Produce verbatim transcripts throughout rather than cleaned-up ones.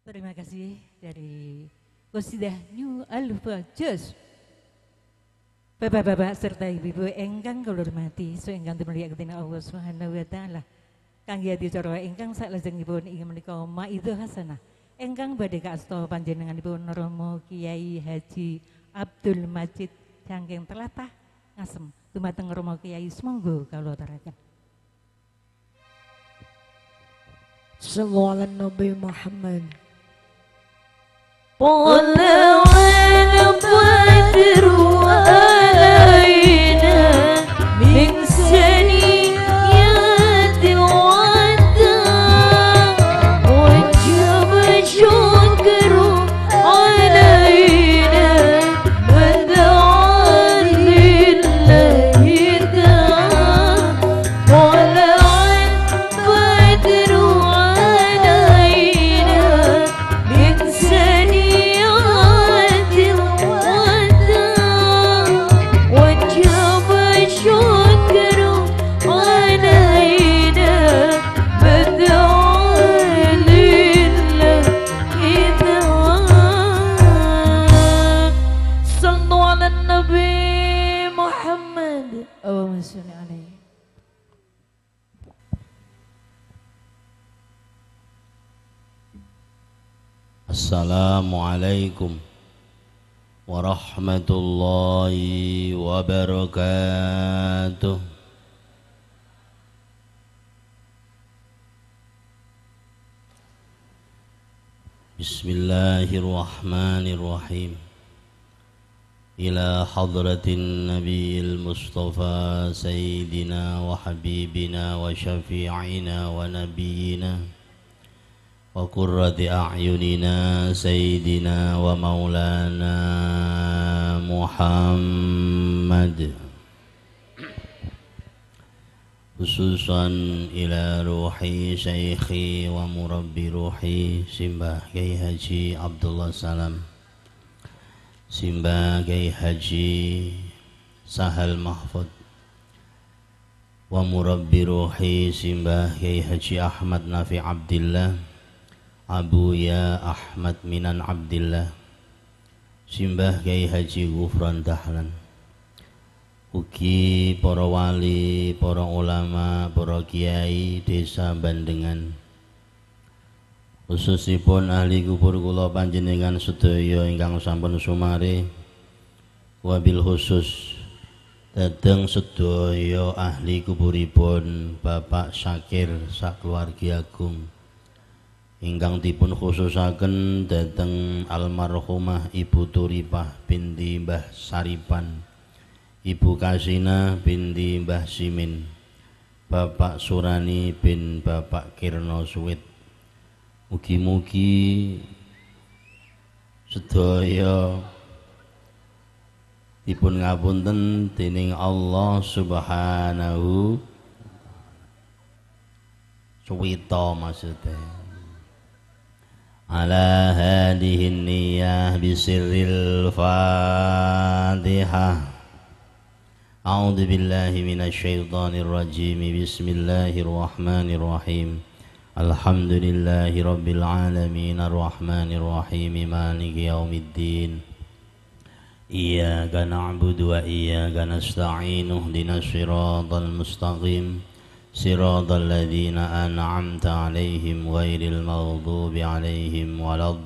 Terima kasih dari Qasidah New Al-Fajaz. Bapak-bapak serta ibu-ibu engkang kula hormati, so engkang dimulyakaken Allah Subhanahu wa taala. Kangge adicara ingkang salajengipun inggih menika maidzah hasanah. Engkang badhe kaasta panjenenganipun Romo Kiai Haji Abdul Majid Cangkeng Telatah Ngasem. Dumateng Romo Kiai semonggo kawula aturaken. Sallallahu Nabi Muhammad. طلع البدر علينا من ثنيات الوداع وجب الشكر علينا ودعا لله داع طلع البدر علينا من ثنيات الوداع وجب الشكر علينا بدعا لله داع صلوا على النبي محمد. Allahumma sholli alaihi. Assalamualaikum warahmatullahi wabarakatuh. Bismillahirrahmanirrahim. Ila hadratin nabiyil mustafa sayyidina wa habibina wa syafi'ina wa nabiyina wa qurrati a'yunina sayyidina wa maulana Muhammad, khususan ila ruhi syaikhi wa murabbi ruhi Simbah Kiai Haji Abdullah Salam, Simbah Kiai Haji Sahal Mahfud, wa murabbi ruhi Simbah Kiai Haji Ahmad Nafi Abdillah, Abuya Ahmad Minan Abdillah, Simbah Kiai Haji Gufran Dahlan, ugi para wali, para ulama, para kiai desa Bandengan, khususipun ahli kubur kula panjenengan sedaya ingkang sampun sumare, wabil khusus dhateng sedaya ahli kuburipun Bapak Syakir sakeluargi agung ingkang dipun khususaken dhateng almarhumah Ibu Turipah binti Mbah Saripan, Ibu Kasina binti Mbah Simin, Bapak Surani bin Bapak Kirno Suwit. Mugi-mugi sedaya dipun ngapunten dening Allah Subhanahu Suwita maksudnya. Ala hadihin niyah bisirril Fatihah. A'udzu billahi minasyaitonir rajim. Bismillahirrahmanirrahim. Alhamdulillahi rabbil alamin arrahmanir rahim maliki yaumiddin. Iyyaka na'budu wa iyyaka nasta'in ihdinas siratal mustaqim siratal ladzina an'amta 'alaihim ghairil maghdubi 'alaihim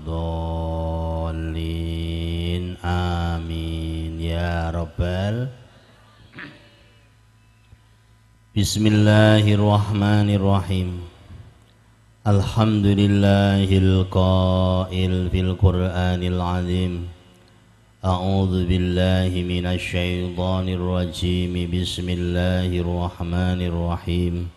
waladdallin. Amin ya rabbal. Bismillahirrahmanirrahim. Alhamdulillahil qail fil Qur'anil azim. A'udzu billahi minasy syaithanir rajim. Bismillahirrahmanirrahim.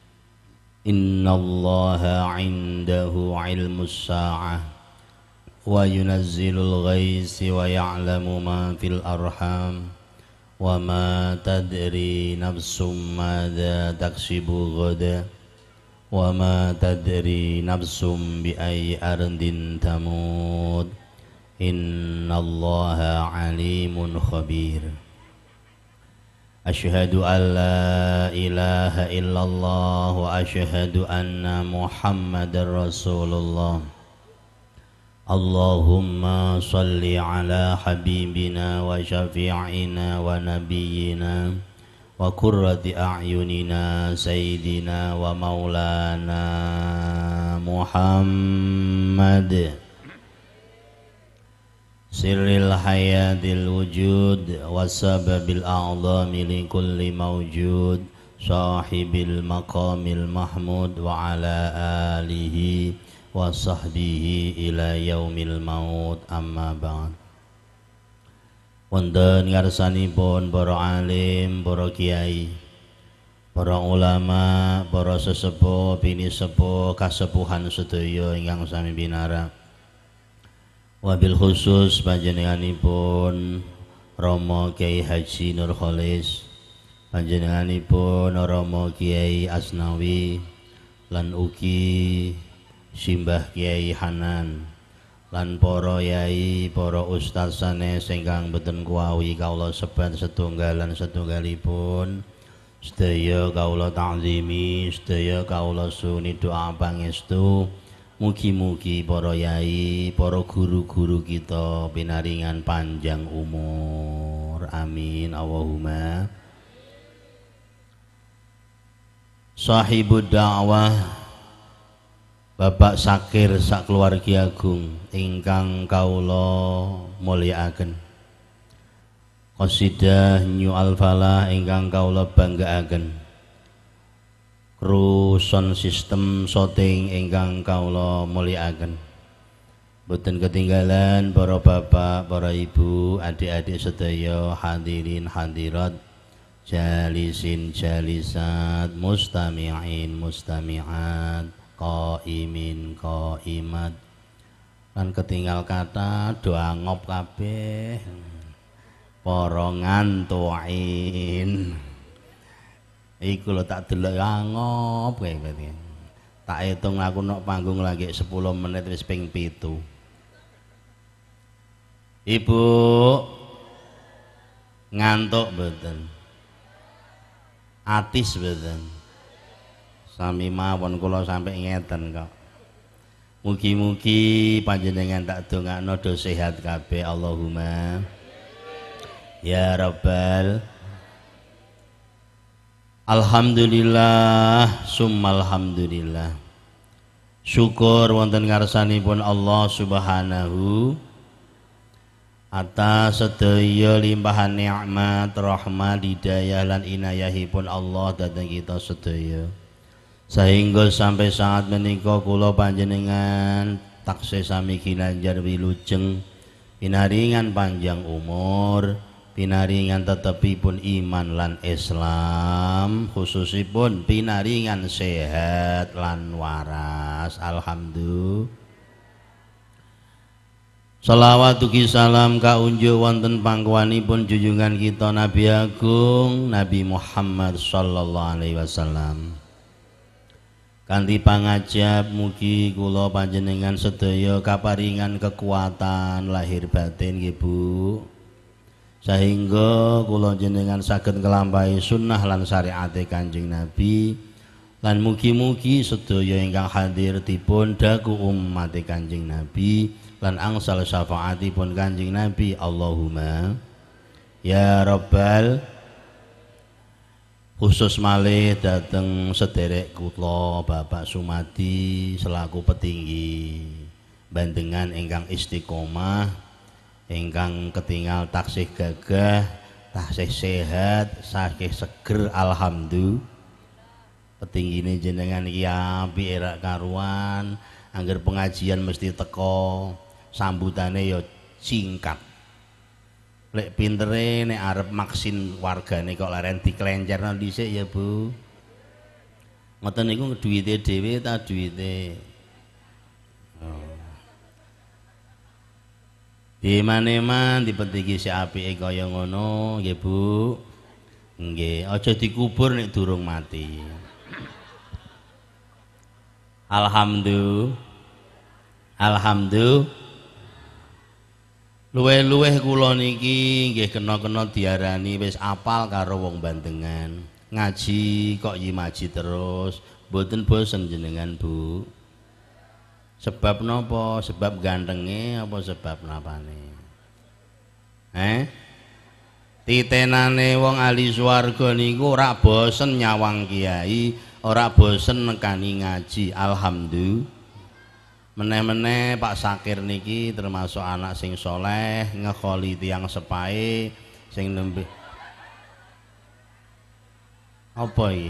Innallaha 'indahu 'ilmus sa'ah wa yunazzilul ghaitsi wa ya'lamu ma fil arham wa ma tadri nafsum madza taksibu ghadan wa ma tadri nafsum bi ayyi ardin tamut. Innallaha alimun khabir. Asyhadu an la ilaha illallah wa asyhadu anna Muhammadar Rasulullah. Allahumma salli ala habibina wa syafi'ina wa nabiyyina wa qurrati a'yunina sayyidina wa maulana Muhammad sirril hayatil wujud wa sababil a'zami li kulli mawjud sahibil maqamil mahmud wa ala alihi wa sahbihi ila yaumil maut amma ba'd. Wonten ngarsanipun para alim, para kiai, para ulama, para sesepuh, bini sepuh, kasepuhan sedaya ingkang sami binara. Wabil khusus panjenenganipun Rama Kiai Haji Nur Kholis, panjenenganipun Rama Kiai Asnawi, lan ugi Simbah Kiai Hanan, lan para yai, para ustaz sanes ingkang boten kuwawi kawula sebat setunggal lan setunggalipun. Sedaya kawula ta'zimi, sedaya kawula suni doa pangestu. Mugi-mugi para yai, para guru-guru kita pinaringan panjang umur. Amin Allahumma. Sahibud da'wah Bapak Sakir sak keluarga agung ingkang kawula mulyakaken. Qasidah New Al-Falah ingkang kawula banggaaken. Kru sound system shooting ingkang kawula mulyakaken. Boten ketinggalan para bapak, para ibu, adik-adik sedaya, hadirin hadirat, jalisin jalisat, mustami'in mustami'at, qaimin qaimat, lan ketinggal kata doa ngop kabeh para ngantuin iku lho tak delok ngop kae berarti tak hitung aku nok panggung lagi sepuluh menit wis ping pitu. Ibu ngantuk mboten, atis mboten, sami mawon kula sampai ngeten kok. Mugi-mugi panjenengan tak dongakno do sehat kabeh Allahumma ya rabbal. Alhamdulillah summal alhamdulillah. Syukur wonten ngarsanipun Allah Subhanahu atas sedaya limpahan nikmat, rahmat, hidayah lan inayahipun Allah dhateng kita sedaya. Sehingga sampai saat menika kula panjenengan taksih sami ginanjar wilujeng pinaringan panjang umur, pinaringan tetepipun iman lan Islam, khususipun pinaringan sehat lan waras. Alhamdulillah. Salawat ugi salam kaunjuk wonten pangkuwanipun junjungan kita Nabi Agung Nabi Muhammad sallallahu alaihi wasallam. Kanthi pangajab mugi kula panjenengan sedaya kaparingan kekuatan lahir batin nggih Bu, sehingga kula jenengan saged nglampahi sunnah lan syariate Kanjeng Nabi, lan mugi-mugi sedaya ingkang hadir dipun daku umat Kanjeng Nabi lan angsal syafaatipun Kanjeng Nabi. Allahumma ya rabbal. Khusus malih dateng sederek kula Bapak Sumadi selaku petinggi Bandengan ingkang istiqomah, ingkang ketinggal taksih gagah, taksih sehat, saking seger alhamdulillah. Petinggine jenengan iki apik era karuan, angger pengajian mesti teko, sambutane ya singkat. Lek pintere nek arep maksin wargane kok leren diklencerno dhisik ya Bu. Ngoten niku duwite dhewe ta duwite. Oh. Di maneman dipetiki si apike kaya ngono nggih Bu. Nggih, aja dikubur nek durung mati. Alhamdulillah. Alhamdulillah. Luweh-luweh kula niki nggih kena-kena diarani wis apal karo wong Bandengan. Ngaji kok yimaji terus, mboten bosen jenengan Bu. Sebab nopo? Sebab gantenge apa sebab napane? Eh? Titenane wong ahli swarga niku ora bosen nyawang kiai, ora bosen nekani ngaji. Alhamdulillah. Meneh-meneh Pak Sakir niki termasuk anak sing soleh, ngekholi tiang sepahe sing nembe. Apa iki?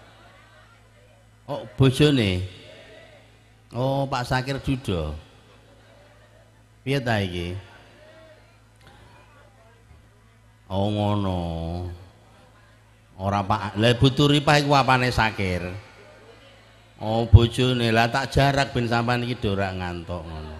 Oh, bojone. Oh, Pak Sakir judo. Piye ta iki? Oh ngono. Ora Pak, lha buturi Pak iku apane Sakir? Oh bojone, lah tak jarak ben sampean iki ora ngantuk ngono.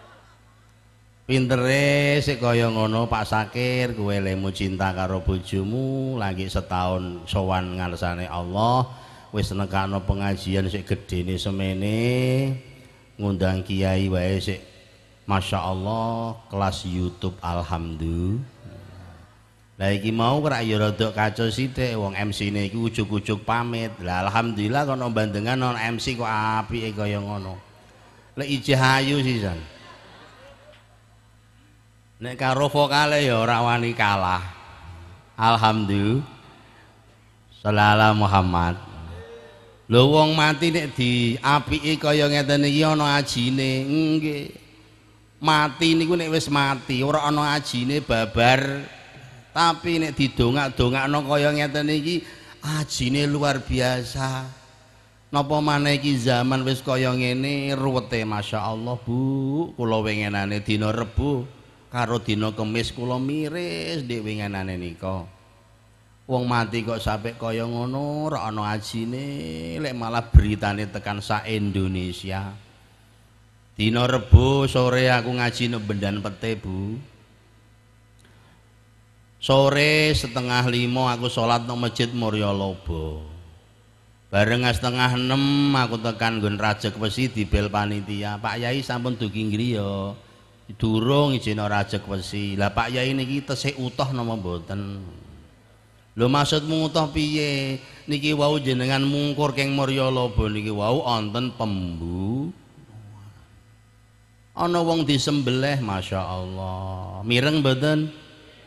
Pintere sik kaya ngono Pak Sakir, kowe lemu cinta karo bojomu, lagi setahun sowan ngarsane Allah, wis nekakno pengajian sik gedene semene, ngundang kiai wae sik Masya Allah, kelas YouTube alhamdulillah. Lah iki mau kira ya rada kacau sithik wong M C-ne iku ujug-ujug pamit. Lah alhamdulillah kono bandengan non M C kok apike kaya ngono. Lek ijeh ayu sisan. Nek karo vokale ya ora wani kalah. Alhamdulillah. Sallallahu Muhammad. Lho wong mati nek diapiki kaya ngeten iki ana ajine. Nggih. Mati niku nek wis mati ora ana ajine babar. Tapi nek didongak-dongakno kaya ngeten iki ajine luar biasa. Napa maneh iki zaman wis kaya ngene ruwete masyaallah Bu. Kula wengenane dina Rebo karo dina Kemis kula miris ndek wengenane nika. Wong mati kok sampe kaya ngono ora ana ajine, lek malah beritane tekan sak Indonesia. Dina Rebo sore aku ngaji nang Bendan Pete Bu. Sore setengah lima aku sholat nang Masjid Muryaloba. Bareng setengah enam aku tekan nggon Rajek Wesi dibel panitia. Pak Yai sampun dugi griya. Durung ijino Rajek Wesi. Lah Pak Yai niki tesih utuh napa mboten? Lho maksudmu utuh piye? Niki wau jenengan mungkur keng Muryaloba niki wau wonten pembu. Ana wong disembelih masyaallah. Mireng mboten?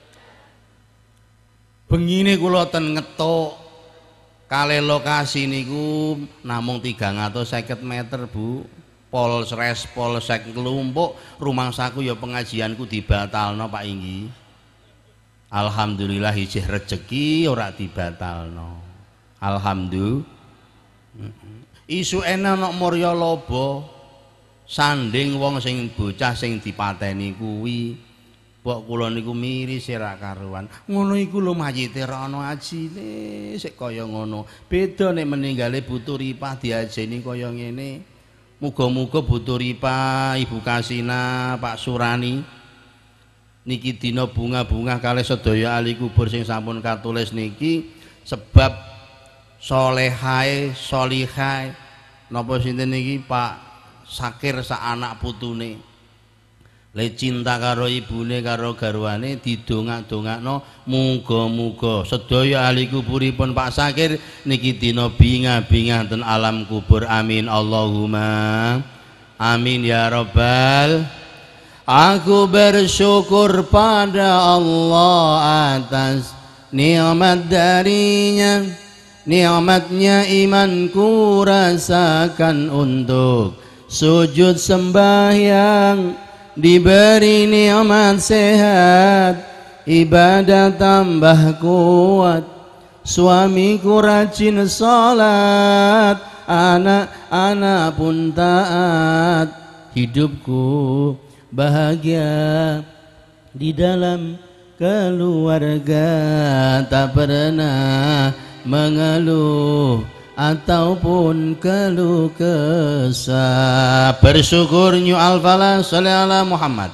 Bengine kula ten ngetuk kali lokasi niku namung tigang atus seket meter Bu. Polres Polsek Klumpuk rumangsaku ya pengajianku dibatalno Pak Inggi. Alhamdulillah ijih rejeki ora dibatalno. Alhamdulillah. Isu enak nok Muryaloba sanding wong sing bocah sing dipateni kuwi. Mbok kula niku miris ora karuan. Ngono iku lho mayite ra ana ajine, sik kaya ngono. Beda nek meninggale Buturipah diajeni kaya ngene. Muga-muga Buturipah, Ibu Kasina, Pak Surani niki dina bunga-bunga kalih sedaya ahli kubur sing sampun katulis niki sebab solehae, solihai napa sinten niki Pak Sakir sak anak putune. Le cinta karo ibune karo garwane didongak-dongakno muga-muga sedaya ahli kuburipun Pak Sakir niki dina bingah-bingah ten alam kubur. Amin Allahumma amin ya rabbal. Aku bersyukur pada Allah atas nikmat darinya, nikmatnya imanku rasakan untuk sujud sembahyang. Diberi nikmat sehat, ibadah tambah kuat, suamiku rajin salat, anak-anak pun taat, hidupku bahagia di dalam keluarga, tak pernah mengeluh ataupun keluh kesah. Bersyukur nyu al-falah sholli ala Muhammad.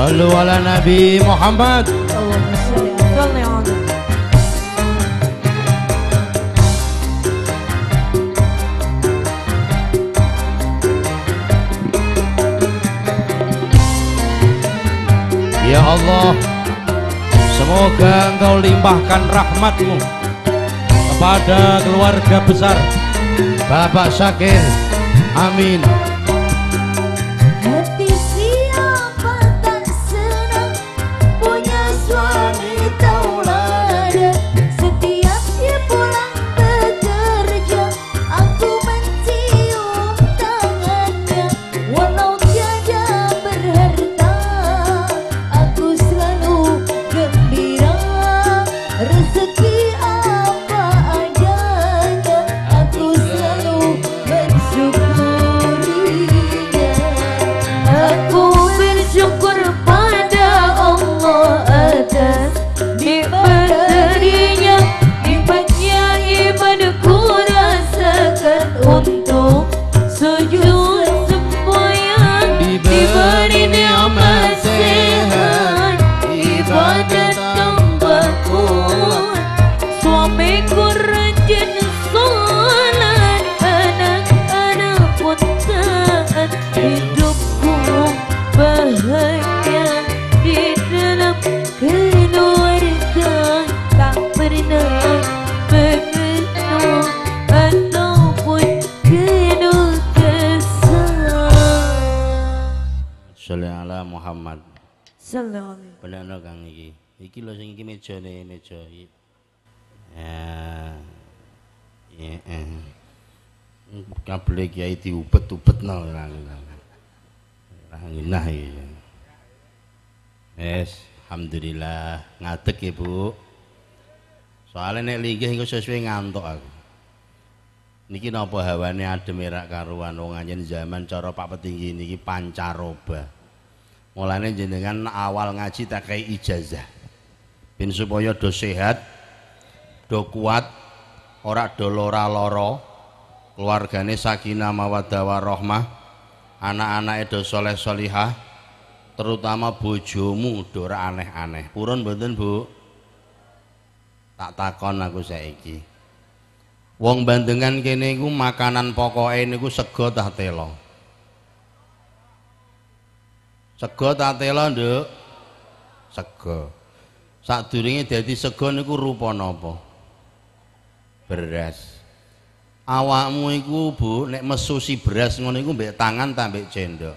Sallu ala Nabi Muhammad. Allahumma shalli salli ala Ya Allah, semoga Engkau limpahkan rahmat-Mu kepada keluarga besar Bapak Syakir. Amin. hati siapa tak senang punya suami tauladan. Setiap dia pulang bekerja, aku mencium tangannya. Walau tiada berharta, aku selalu gembira. Rezeki apa adanya, aku selalu mensyukurinya. Aku bersyukur pada Allah atas nikmat darinya. Nikmatnya ibadahku rasakan untuk sujud sembahyang. Diberi nikmat sehat, ibadat tambah kuat. Suamiku rajin sholat, anak-anak pun taat. Hidupku bahagia di dalam keluarga, tak pernah mengeluh ataupun keluh kesah. Sholli ala Muhammad. Sallallahu alaihi Bener Kang iki. Iki lho sing iki mejane meja iki. Ya. Ya. Kabel kiai diubet-ubetno ora ngono. Ora ngenah iki. Wes, alhamdulillah ngadeg ya, Bu. Soalnya nek linggih engko sesuai ngantuk aku. Niki napa hawane adem erak karuan wong anjen zaman cara Pak Petinggi niki pancaroba. Mulane jenengan awal ngaji tak kei ijazah. Ben supaya do sehat, do kuat, ora do lora-loro, keluargane sakinah mawaddah warahmah, anak-anake do soleh solihah, terutama bojomu do ora aneh-aneh. Purun mboten, Bu? Tak takon aku saiki. Wong Bandengan kene iku makanan pokoke niku sego tah tela. Sego tah tela, Nduk? Sego. Sadurunge dadi sego niku rupa napa? Beras. Awakmu iku, Bu, nek mesusi beras ngono iku mbek tangan ta mbek cendok?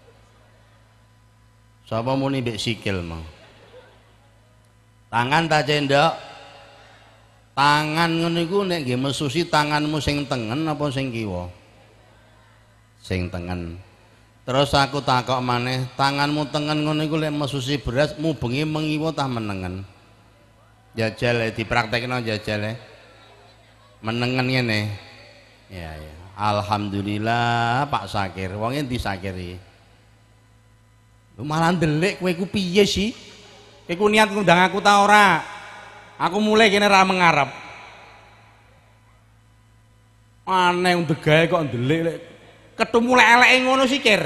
Sapa muni mbek sikil mau? Tangan ta cendok? Tangan ngono iku nek nggih mesusi tanganmu sing tengen apa sing kiwa? Sing tengen. Terus aku takok maneh, tanganmu tengen ngono iku lek mesusi beras mubengi mengiwa tah menengen? Jajal dipraktekno jajal. Menengen ngene. Ya ya. Alhamdulillah Pak Syakir. Wong endi Syakir iki? Lu malah ndelik kowe iku piye sih? Kowe ku niat ngundang aku ta ora? Aku mulai kene ra mengarep. Aneh ndegae kok ndelik lek ketemu lek eleke ngono sih, Kir.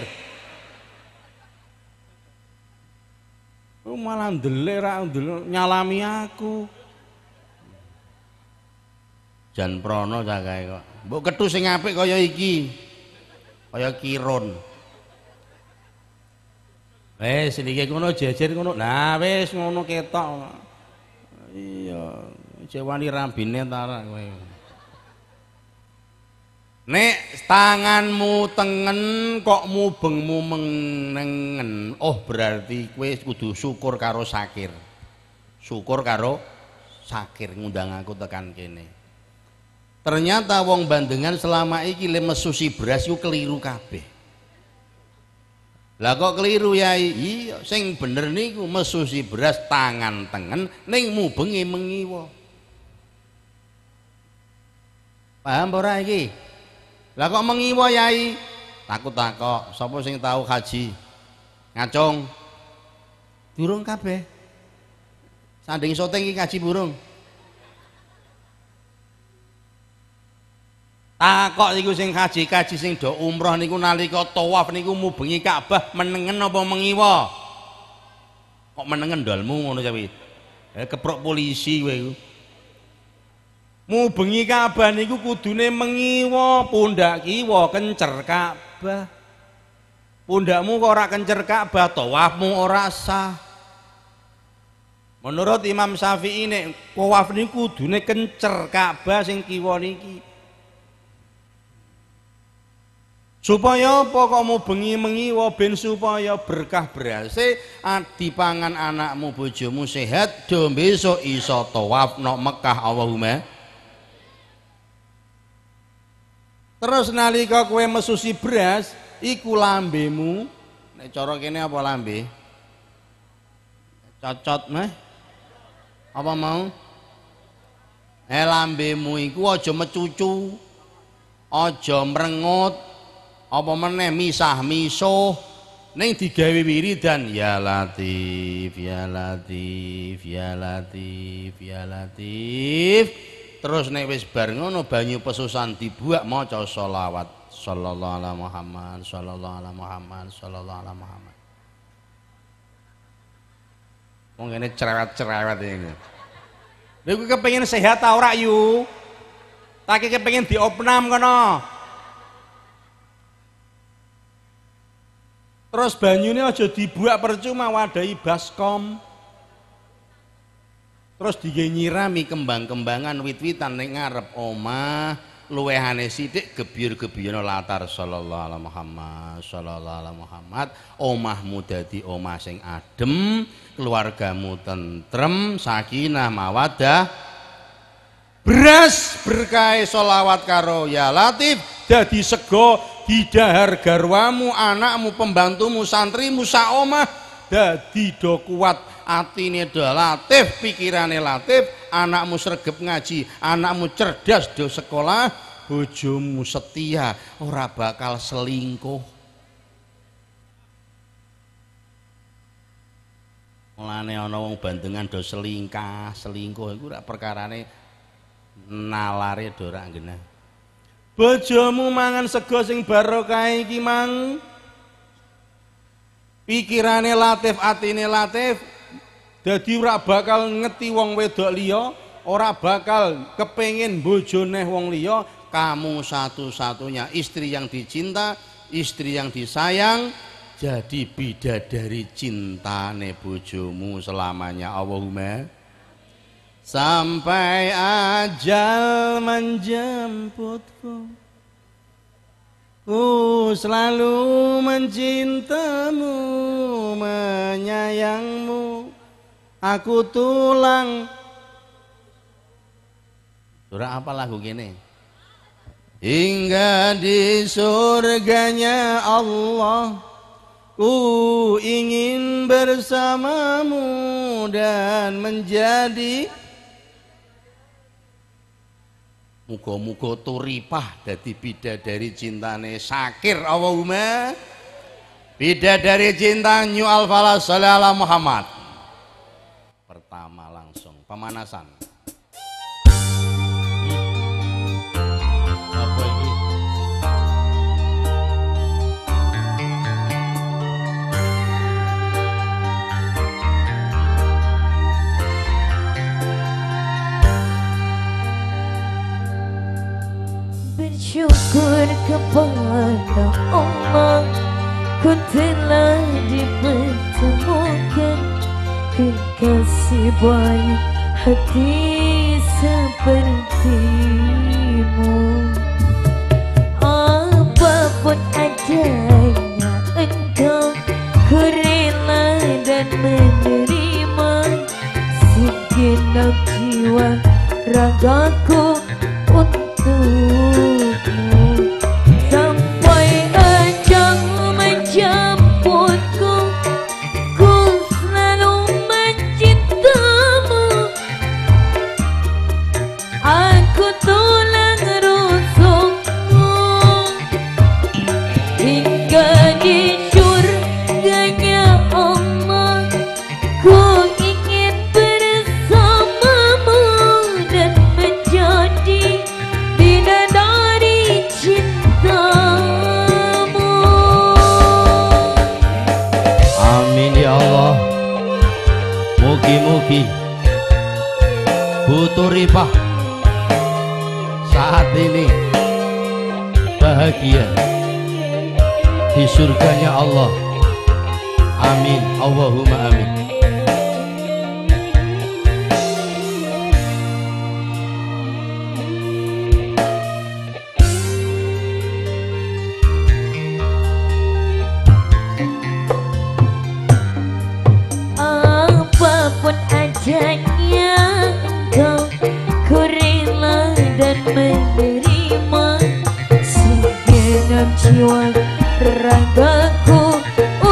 Lu malah ndelik ra ndelok nyalami aku. Jan prono cakae kok. Mbok kethu sing apik kaya iki. Kaya Kirun. Wes niki ngono jejer ngono. Nah wis ngono ketok. Iya, cewani rambine ta kowe. Nek tanganmu tengen kok mubengmu menengen, oh berarti kowe kudu syukur karo Syakir. Syukur karo Syakir ngundang aku tekan kene. Ternyata wong Bandengan selama iki le mesusi beras iku keliru kabeh. Lah kok keliru Yai? Iya, sing bener niku mesusi beras tangan tengen ning mubengi mengiwa. Paham ora iki? Lah kok mengiwa Yai? Takut-takok, sapa sing tahu haji? Ngacung. Durung kabeh. Sanding syuting iki kaji burung. Takok niku sing kaji kaji sing do umroh niku nalika tawaf niku mubengi Ka'bah menengen apa mengiwa? kok meneng ngendolmu ngono cawi. Eh keprok polisi kowe iku. Mu bengi Ka'bah niku kudune mengiwa, pundak kiwa kencer Ka'bah. Pundakmu kok ora kencer Ka'bah, tawafmu ora sah. Menurut Imam Syafi'i nek tawaf niku kudune kencer Ka'bah sing kiwa niki. Supaya apa kok mau bengi-mengi wa ben supaya berkah berase dipangan anakmu bojomu sehat do besok iso tawaf nok Mekah Allahumma. Terus nalika kowe mesusi beras iku lambemu nek cara kene apa lambe? Cocot meh. Apa mau? Eh lambemu iku aja mecucu. Aja mrengut. Apa meneh misah misuh ning digawe wiridan ya Latif ya Latif ya Latif ya Latif terus nek wis bar ngono banyu pesusan dibuak maca sholawat sallallahu alaihi Muhammad sallallahu alaihi Muhammad sallallahu alaihi Muhammad wong ngene cerewet-cerewet iki lha kowe kepengin sehat ta ora yu tak kepengin diopnam kono. Terus banyune aja dibuak percuma wadahi baskom. Terus dinyirami kembang-kembangan wit-witan ning ngarep omah, luwehane sithik gebyur-gebyono latar sallallahu alaihi Muhammad sallallahu alaihi Muhammad. Omahmu dadi omah sing adem, keluargamu tentrem, sakinah mawaddah. Beras berkah sholawat karo ya Latif dadi sego didahar garwamu, anakmu, pembantumu, santrimu, saomah dadi do kuat atine do Latif, pikirane Latif, anakmu sregep ngaji, anakmu cerdas do sekolah, bojomu setia, ora bakal selingkuh. Mulane ana wong bandengan do selingkah, selingkuh iku ora perkarane nalare do ora genah. Bojomu mangan sego sing barokah iki mang. Pikirane Latif, atine Latif dadi ora bakal ngeti wong wedok liya, ora bakal kepengin bojone wong liya. Kamu satu-satunya istri yang dicinta, istri yang disayang, jadi bidadari cintane bojomu selamanya Allahumma. Sampai ajal menjemputku, ku selalu mencintamu, menyayangmu, aku tulang. Surah apa lagu gini? Hingga di surganya Allah, ku ingin bersamamu dan menjadi muga-muga turipah dadi bidadari cintane Syakir Allahumma. Bidadari cinta New Al-Falah sallallahu Muhammad. Pertama langsung pemanasan. Apa ini? Bersyukur kepada Allah, ku telah dipertemukan kekasih baik hati sepertimu. Apapun adanya engkau, ku rela dan menerima segenap jiwa ragaku untukmu. Sampai ajal menjemputku, ku selalu mencintamu. Aku tulang rusukmu hingga di surganya Allah, ku ingin bersamamu dan menjadi Turipah saat ini bahagia di surganya Allah. Amin, Allahumma amin. Apapun adanya engkau, ku rela dan menerima segenap jiwa ragaku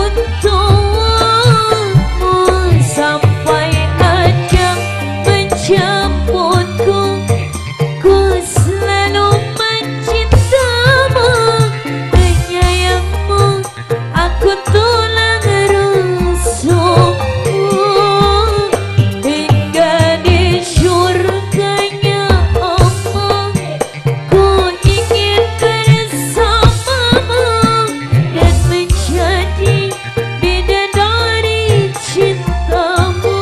untukmu, sampai ajal menjemputku. Ku selalu mencintamu, menyayangmu, aku tulang rusukmu. Hingga di surganya Allah, ku ingin bersamamu dan menjadi bidadari cintamu,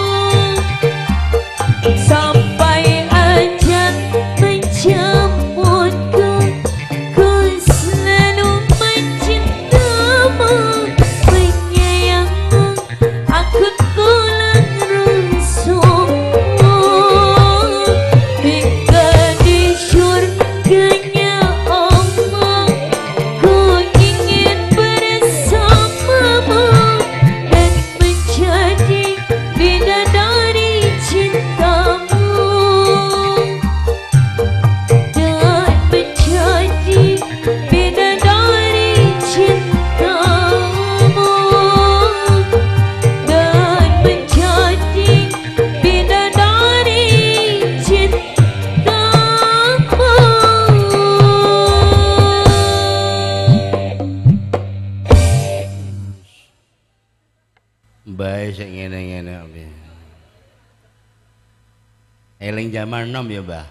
sampai ajal menjemputku. Ku selalu mencintamu, menyayangmu, aku tulang rusukmu. Hingga di surganya Allah, ku ingin bersamamu dan menjadi bidadari cintamu, dan menjadi bidadari cintamu, dan menjadi bidadari cintamu. Bae sing ngene-ngene apa. Eling jaman nom ya, Mbah.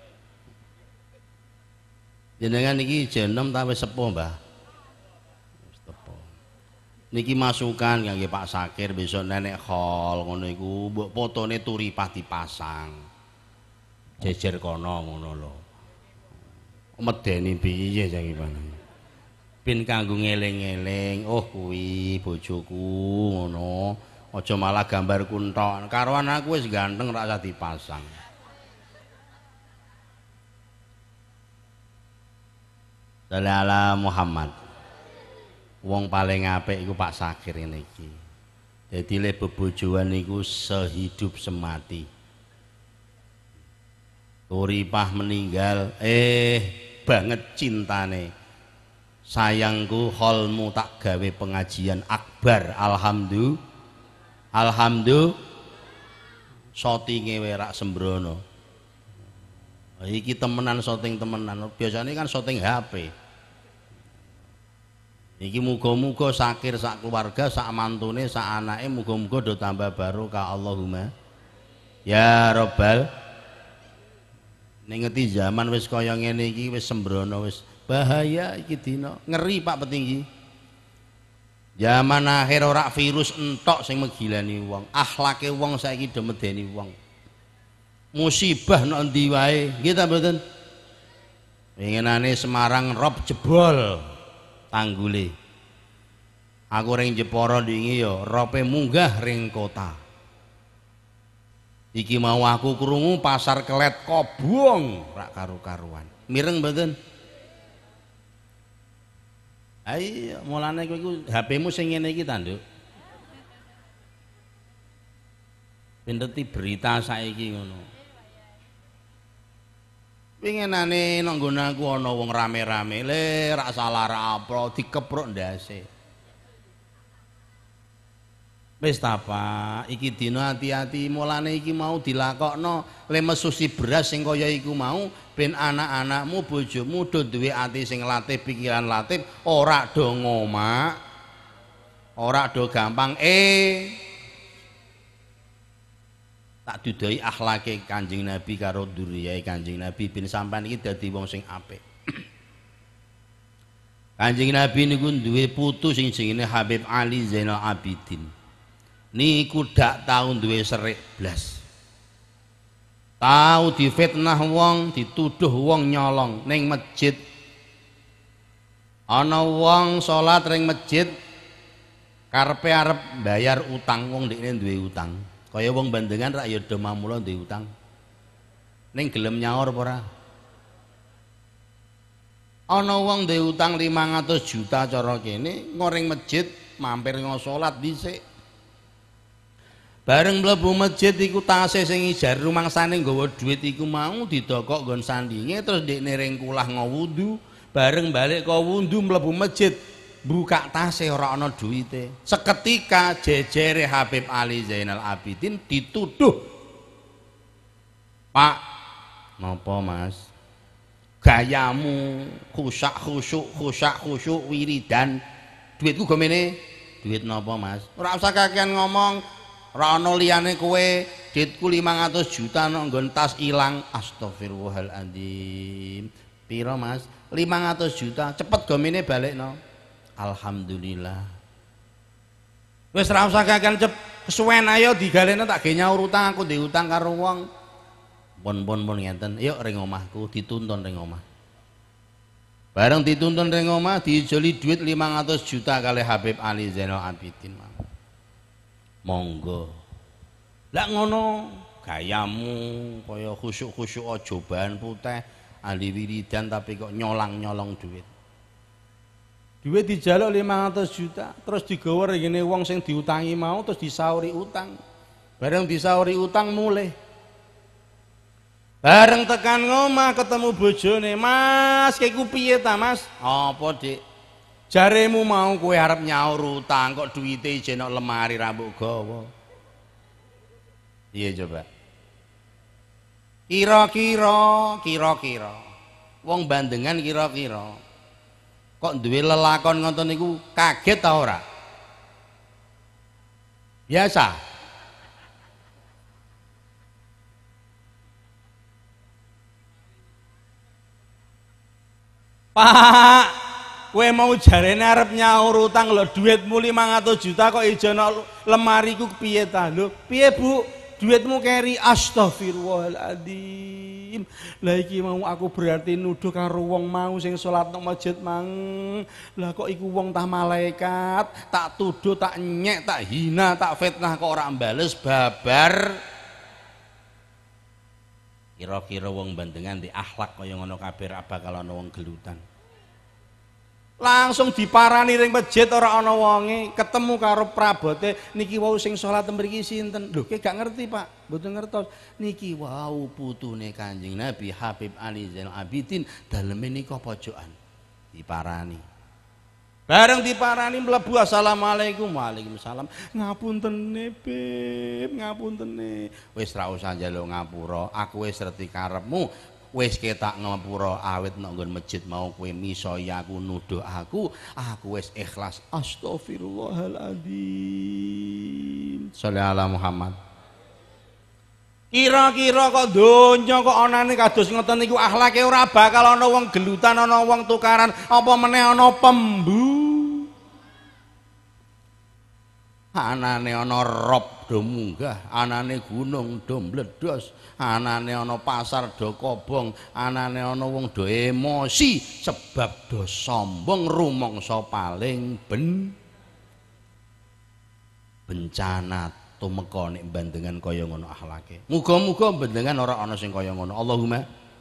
Jenengan iki jenom ta wis sepuh, Mbah? Wis sepuh. Niki masukan kangge Pak Sakir besok nenek hall ngono iku, mbok fotone Turipah dipasang. Jejer kono ngono lho. Medeni piye jang iki paneng. Pin kanggo ngeling-eling, oh kuwi bojoku ngono. Aja malah gambar kuntok. Karoan aku wis ganteng ra usah dipasang. Sallallahu Muhammad. Wong paling apik iku Pak Sakir ngene iki. Dadi le bebojoan niku sehidup semati. Turipah meninggal, eh banget cintane. Sayangku holmu tak gawe pengajian akbar. Alhamdulillah. Alhamdulillah. Shootinge werak sembrono. Iki temenan syuting temenan. Biasanya kan syuting H P. Iki muga-muga Sakir sak keluarga, sak mantune, sak anake muga-muga do tambah barokah Allahumma. Ya Rabbal. Ning ngerti zaman wis kaya ngene iki wis sembrono wis bahaya iki dina. Ngeri Pak Petinggi. Zaman akhir ora virus entok sing megilani wong. Akhlake wong saiki do medeni wong. Musibah nek ndi wae, nggih ta mboten? Pengenane Semarang rob jebol tanggule. Aku ring Jepara ndingi ya rope munggah ring kota. Iki mau aku krungu pasar kelet kobong rak karu-karuan. Mireng mboten? Ayo mulane kowe iku H P-mu sing ngene iki ta, Nduk? Pinterti berita saiki ngono. Pengenane nang nggon aku ana wong rame-rame, le rak salah ra apa dikepruk ndase. Wis ta Pak, iki dina hati-hati mulane iki mau dilakokno le mesusi beras sing kaya iku mau ben anak-anakmu bojomu do duwe ati sing latih pikiran latih ora do ngomak ora do gampang eh tak dudoi akhlake Kanjeng Nabi karo duriyae Kanjeng Nabi ben sampean iki dadi wong sing apik. Kanjeng Nabi niku duwe putu sing jenenge Habib Ali Zainal Abidin. Niku dak taun duwe serik blas. tahu difitnah wong, dituduh wong nyolong ning masjid. Ana wong salat ring masjid karepe arep bayar utang, wong ndekne duwe utang. Kaya wong bandengan rak ya do mamula duwe utang. Ning gelem nyaur apa ora? Ana wong duwe utang lima ratus juta cara kene, ngoring masjid mampir ngo salat dhisik. Bareng mlebu masjid iku tasih sing ijar rumangsane nggawa dhuwit iku mau didokok nggon sandinge terus ndekne ring kulah ngawudu, bareng balik ka wudu mlebu masjid buka tasih ora ana dhuwite. Seketika jejere Habib Ali Zainal Abidin dituduh. Pak, napa Mas? Gayamu khusak khusuk khusak khusuk wiridan. Duitku gomene. Duit napa Mas? Ora usah kakean ngomong. Ora ana liyane kowe, duitku lima ratus juta nang nggon tas ilang. Astagfirullahaladzim. Piro Mas? lima ratus juta. Cepet gomene balekno. Alhamdulillah. Wis ora usah kakean cep kesuwen ayo digalekno tak ge nyaur utang aku ndek utang karo wong. Pun-pun pun ngenten. Yuk ring omahku dituntun ring omah. Bareng dituntun ring omah diijoli duit lima ratus juta kali Habib Ali Zainal Abidin. Monggo. Lah ngono gayamu kaya khusuk-khusuk aja ban putih, ahli wiridan tapi kok nyolang-nyolong duit. Duit dijaluk lima ratus juta, terus digawa ngene wong sing diutangi mau terus disauri utang. Bareng disauri utang mulih. Bareng tekan ngomah ketemu bojone, "Mas, kaiku piye ta, Mas?" "Apa, Dik?" "Jaremu mau kowe arep nyaur utang kok duwite ijen nang lemari rambut gawa." Iya coba. Kira-kira, kira-kira. Wong bandengan kira-kira. Kok duwe lelakon ngoten niku kaget ta ora? Biasa. Pak, kowe mau jarene arep nyaur utang lho duitmu lima ratus juta kok ijo nang lemariku piye ta lho? Piye Bu? Duitmu keri. Astagfirullahaladzim. Lah iki mau aku berarti nuduh karo wong mau sing salat nang masjid mang. Lah kok iku wong tah malaikat, tak tuduh, tak nyek, tak hina, tak fitnah kok ora mbales babar. Kira-kira wong bandengan di akhlak kaya ngono kabeh ra bakal ana wong gelutan. Langsung diparani ring masjid ora ana wonge, ketemu karo prabote, "Niki wau sing salat mriki sinten?" Lho, kowe gak ngerti, Pak. Mboten ngertos. "Niki wau putune Kanjeng Nabi Habib Ali Zainal Abidin, daleme nika pojokan." Diparani. Bareng diparani mlebu, "Assalamualaikum." "Waalaikumsalam." "Ngapuntene, Beb, ngapuntene." "Wis ra usah njaluk ngapura, aku wis reti karepmu. Wis ketak ngapura awit nang nggon masjid mau kowe misoi aku nuduh aku, aku wis ikhlas." Astagfirullahaladzim. Sholli ala Muhammad. Kira-kira kok donya kok anane kados ngoten niku akhlake ora bakal ana wong gelutan, ana wong tukaran, apa meneh ana pembu. Anane ana rob do munggah, anane gunung do mledhos, anane ana pasar do kobong, anane ana wong do emosi sebab do sombong rumangsa paling ben bencana tumeka nek bandengan kaya ngono akhlake. Muga-muga bandengan ora ana sing kaya ngono. Allahumma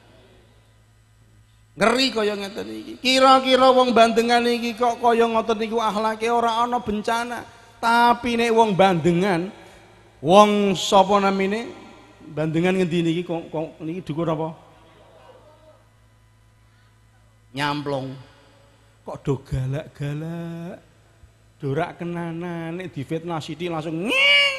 ngeri kaya ngeten iki. Kira-kira wong bandengan iki kok kaya ngoten niku akhlake ora ana bencana. Tapi nek wong bandengan, wong sapa namine? Bandengan ngendi niki kok niki dukur apa? Nyamplung. Kok do galak-galak. Dorak kenana nek difitnah sithik langsung nging.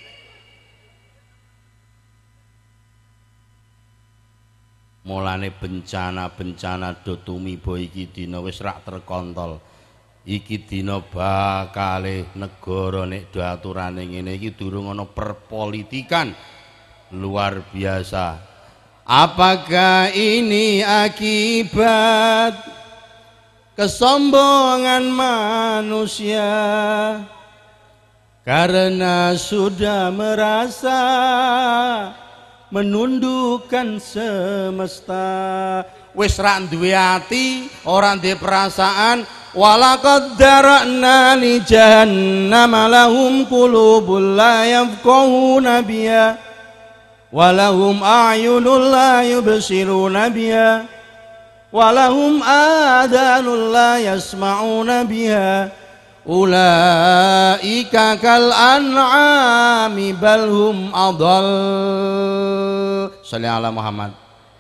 Mulane bencana-bencana do tumiba iki dina wis rak terkontol. Iki dina bakale negara nek do aturane ngene iki durung ana perpolitikan luar biasa. Apakah ini akibat kesombongan manusia karena sudah merasa menundukkan semesta. Wis ra duwe ati, ora duwe perasaan. Walaqad dara'na li jahannama lahum qulubun la yafqahuna biha walahum a'yunun la yubsiruna biha walahum adanun la yasma'una biha ulaika kal an'ami bal hum adall. Shalli ala Muhammad.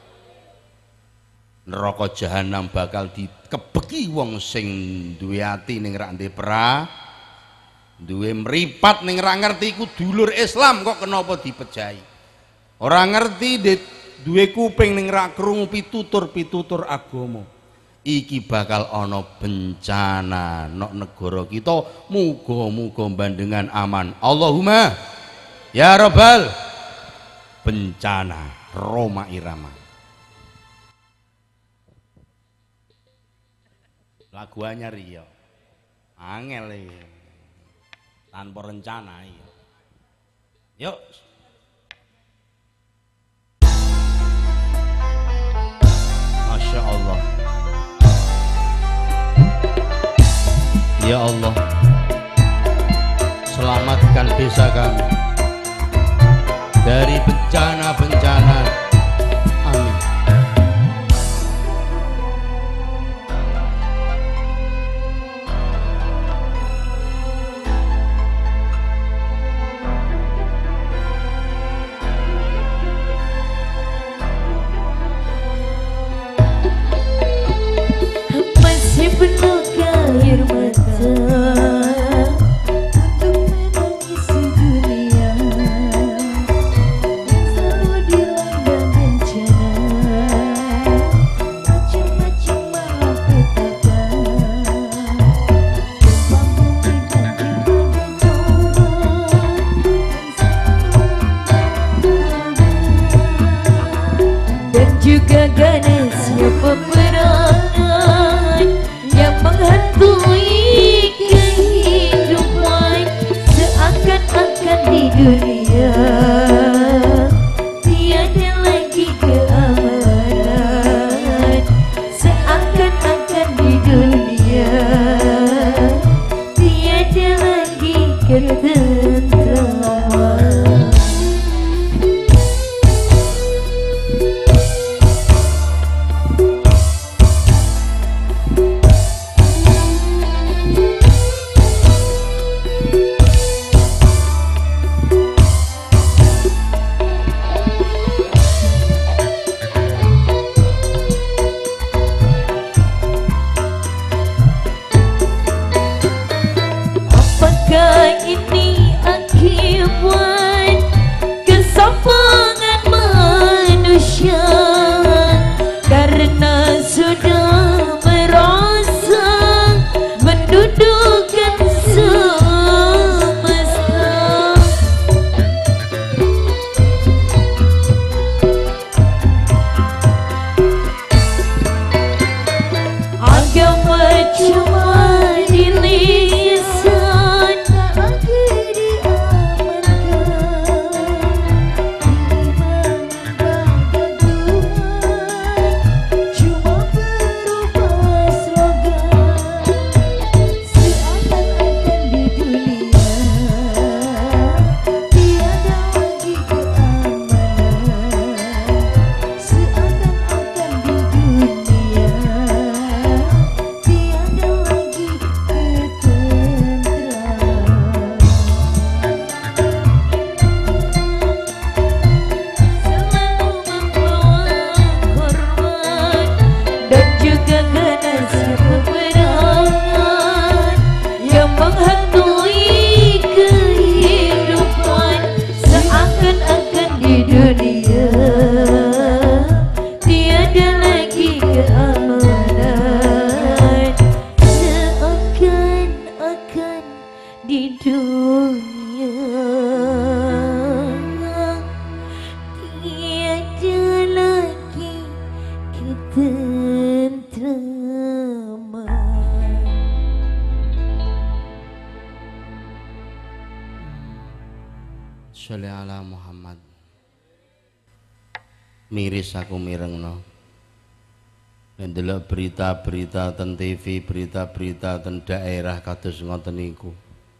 Neraka jahanam bakal dikebeki wong sing duwe ati ning ra ndek pra, duwe mripat ning ra ngerti iku dulur Islam kok kenapa dipejahi. Ora ngerti ndek duwe kuping ning ra krungu pitutur-pitutur agama. Iki bakal ana bencana nok negara kita, muga-muga bandengan aman. Allahumma ya Rabbal bencana Roma Irama. Lagu anyar iya angel ya. Tanpa rencana iya. Yuk Masya Allah. Ya Allah, selamatkan desa kami dari bencana-bencana. Amin. Masih penuh air mata untuk menangis dunia yang selalu dilanda bencana, macam-macam malapetaka, dan juga ganasnya peperangan yang menghantui kehidupan, seakan-akan di dunia tiada lagi keamanan, seakan-akan di dunia tiada lagi ketentraman. Apakah ini akibat kesampangan manusia karena sudah merasa mendudukan semesta? Agama cuma dilisan, tak lagi diamankan. Iman gagaduhan cuma berubah slogan, seakan-akan di dunia tiada lagi keamanan, seakan-akan di dunia tiada lagi ketentraman. Selalu membawa korban dan juga ganasnya peperangan yang menghantui kehidupan, seakan-akan di dunia tiada lagi keamanan, seakan-akan di dunia tiada lagi ketentraman. Shalli ala Muhammad. miris aku mirengno. Nek ndelok berita-berita ten T V, berita-berita ten daerah kados ngoten niku.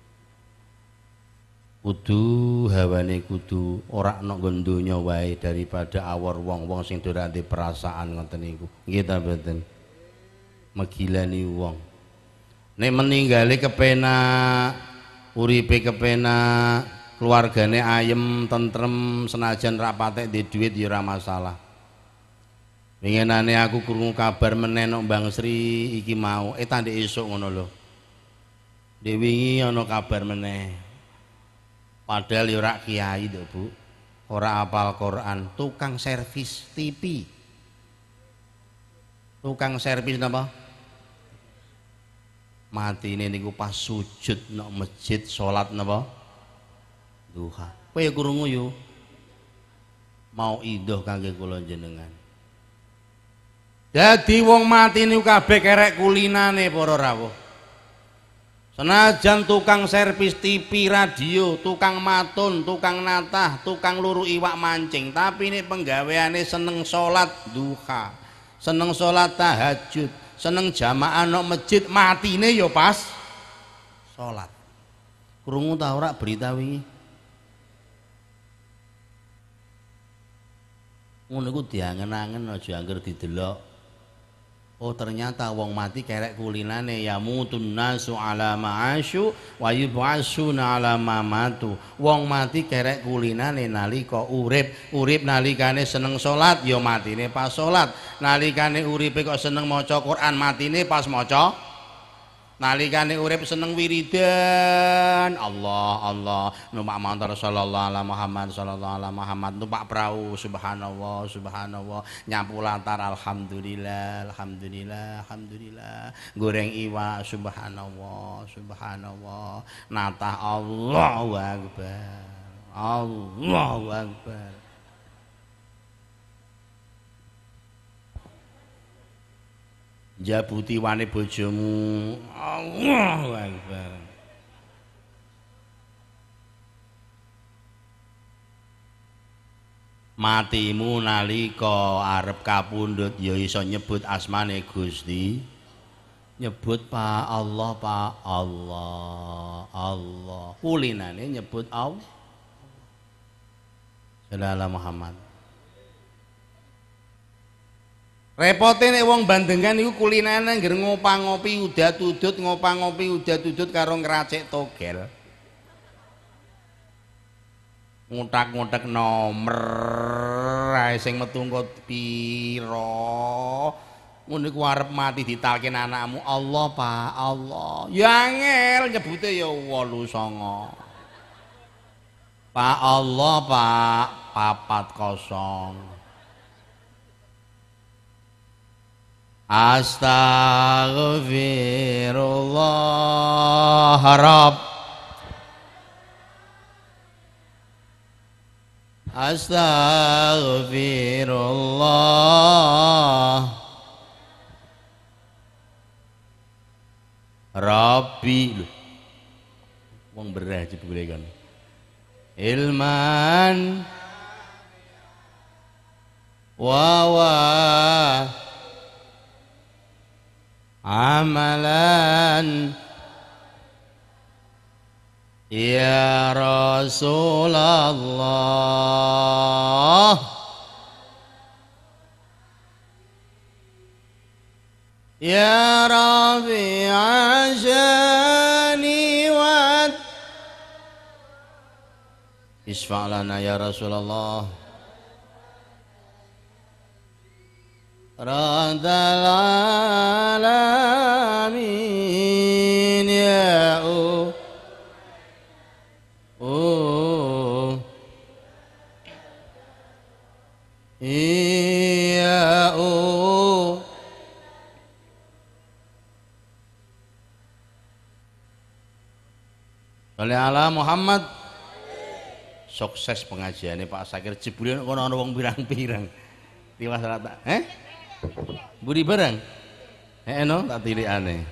Kudu hawane kudu ora ana nggon donya wae daripada awor wong-wong sing ora ndek perasaan ngoten niku. Nggih ta mboten? Megilani wong. Nek meninggali kepenak, uripe kepenak, keluargane ayem, tentrem, senajan ra patek ndek dhuwit ya ora masalah. Winginane aku krungu kabar meneh nok Mbang Sri iki mau, eh tandek esuk ngono lho. Dek wingi ana kabar meneh. Padahal ya ora kiai to, Bu. Ora hafal Quran, tukang servis T V. Tukang servis napa? Matine niku pas sujud nok masjid salat napa? Duha. Kowe ya krungu yo. Mau idoh kangge kula jenengan. Dadi wong mati niku kabeh kerek kulinane para rawuh. Senajan tukang servis T V, radio, tukang matun, tukang natah, tukang luru iwak mancing, tapi ini penggaweane seneng salat duha, seneng salat tahajud, seneng jamaah nang masjid, matine ya pas salat. Krungu ta ora berita wingi? Ngono iku diangen-angen aja angger didelok. Oh ternyata wong mati kerek kulinane ya mutun nasu ala ma'asyu wa yub'asuna ala ma matu. Wong mati kerek kulinane nalika urip, urip nalikane seneng salat ya matine pas salat. Nalikane uripe kok seneng maca Quran, matine pas maca. Nalikane urip seneng wiridan, Allah Allah, numpak mantar sallallahu alaihi Muhammad sallallahu alaihi Muhammad, numpak prau subhanallah subhanallah, nyapu latar alhamdulillah alhamdulillah alhamdulillah, goreng iwak subhanallah subhanallah, natah Allahu akbar Allahu akbar. Jabuti wane bojomu Allahu akbar. Matimu nalika arep kapundhut ya iso nyebut asmane Gusti, nyebut Pak Allah Pak Allah Allah, kulinane nyebut Allah. Sallallahu Muhammad. Repote nek wong Bandengan iku kulinane ngger ngopang-ngopi udah tudut, ngopang-ngopi udah tudut karo ngracik togel. Ngutak-ngutak nomer ae sing metu engko pira. Ngono iku arep mati ditalken anakmu Allah Pak Allah. Ya angel nyebute ya wolu songo. Pak Allah Pak papat kosong. Astaghfirullah Rabb Astaghfirullah Rabbi. Wong berah jebule kan. Ilman wa wa amalan ya Rasulullah ya Rabbi ajani wa isfa' lana ya Rasulullah Radal alamin ya u u ya u Salli ala Muhammad. Sukses pengajiannya Pak Sakir. Jebule kono ana wong pirang-pirang. Tiwas rata. Eh? Budi barang, eh no tak tilik aneh.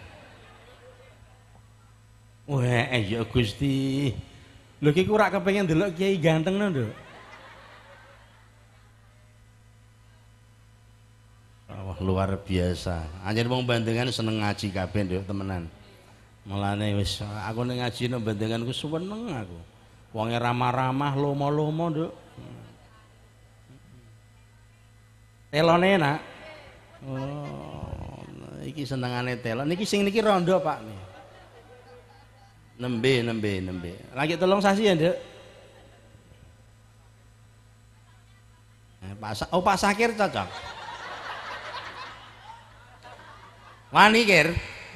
Wah, ya Gusti, lho ki ora kepengen delok kiai ganteng no, Nduk. luar biasa. Anjen wong Bandengan seneng ngaji kabeh nduk temenan. Mulane wis aku ning ngaji nang Bandengan ku seneng aku. Wonge ramah-ramah, lomo-lomo nduk. Telone nak. Oh, iki senengane telon. Niki sing niki rondo Pak nih. Nembe nembe nembe. Lagi tolong sasi ya, Nduk. Eh, Pak Sa oh Pak Sakir cocok. Wani kir.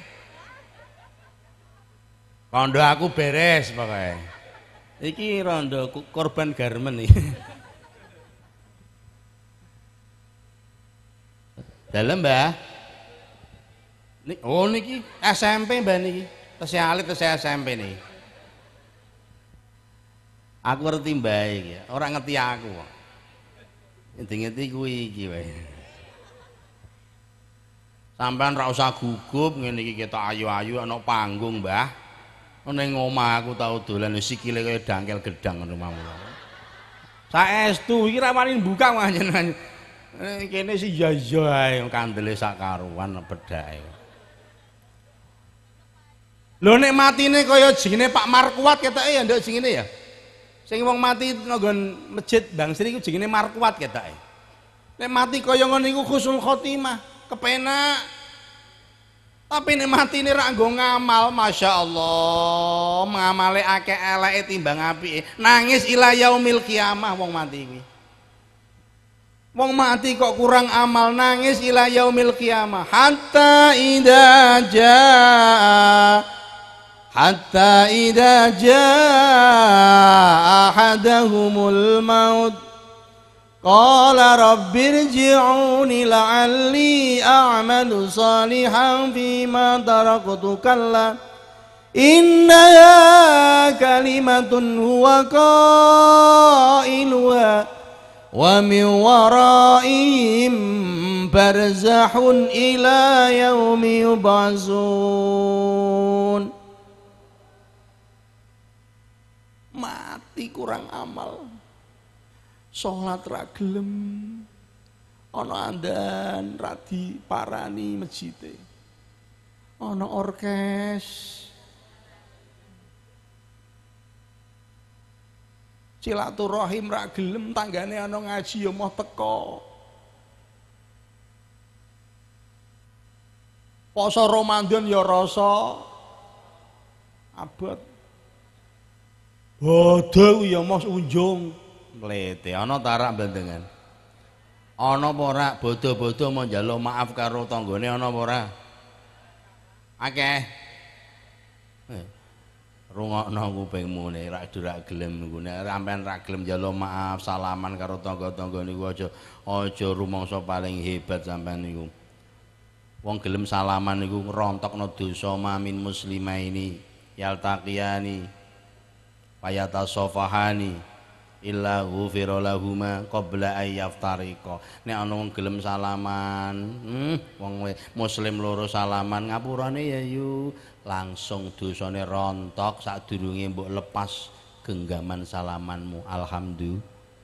Rondo aku beres pokoknya. Iki rondo korban garmen iki. Dalem Mbah. Nik oh niki S M P Mbah niki. Tesih alit tesih S M P niki. Aku ngerti Mbah iki, ora ngerti aku kok. Ngerti-ngerti kuwi iki wae. Sampeyan ra usah gugup ngene iki ketok ayu-ayu ana panggung, Mbah. Ning omah aku tau dolan sikile kaya dangkel gedang ngono mamula. Saestu iki ra wani buka panjenengan. Eh, kene si jaja ae kandele sak karuan bedake. Lho nek matine kaya jenenge Pak Markuat ketoke ya nduk jenenge ya. Sing wong mati nggon masjid Bang Sri iku jenenge Markuat ketoke. Nek mati kaya ngono iku husnul khotimah, kepenak. Tapi nek matine ra nggo ngamal, Masya Allah, ngamale akeh eleke timbang apike. Nangis ila yaumil kiamah wong mati kuwi. Wong mati kok kurang amal nangis ila yaumil qiyamah hatta idza jaa hatta idza jaa ahadahumul maut qala rabbirji'uni la'alli a'malu salihan fima taraktu kalla innaha kalimatun huwa qailuha wa min waraihim barzahun ila yaumi yub'atsun. Mati kurang amal, salat ra gelem, ana andan ra diparani mejite, ana orkes silaturahim ra gelem, tanggane ana ngaji ya moh teko. Poso Ramadan ya rasa abot. Bodho ya moh unjung. Mlete ana tarak Bandengan. Ana apa ora bodho-bodho mau njaluk maaf karo tanggane ana apa ora? Akeh. Eh. Rungokno kupingmu nek ra durak gelem niku nek sampean ra gelem njaluk maaf salaman karo tangga-tangga niku aja aja rumangsa paling hebat sampean niku. Wong gelem salaman niku ngrontokno dosa mamin muslimaini yaltaqiyani fayatasafahani illa ghufira lahuma qabla ay yaftariqa. Nek ana wong gelem salaman, hmm, wong muslim loro salaman ngapurane ya yu langsung dosane rontok sadurunge mbok lepas genggaman salamanmu. Alhamdulillah.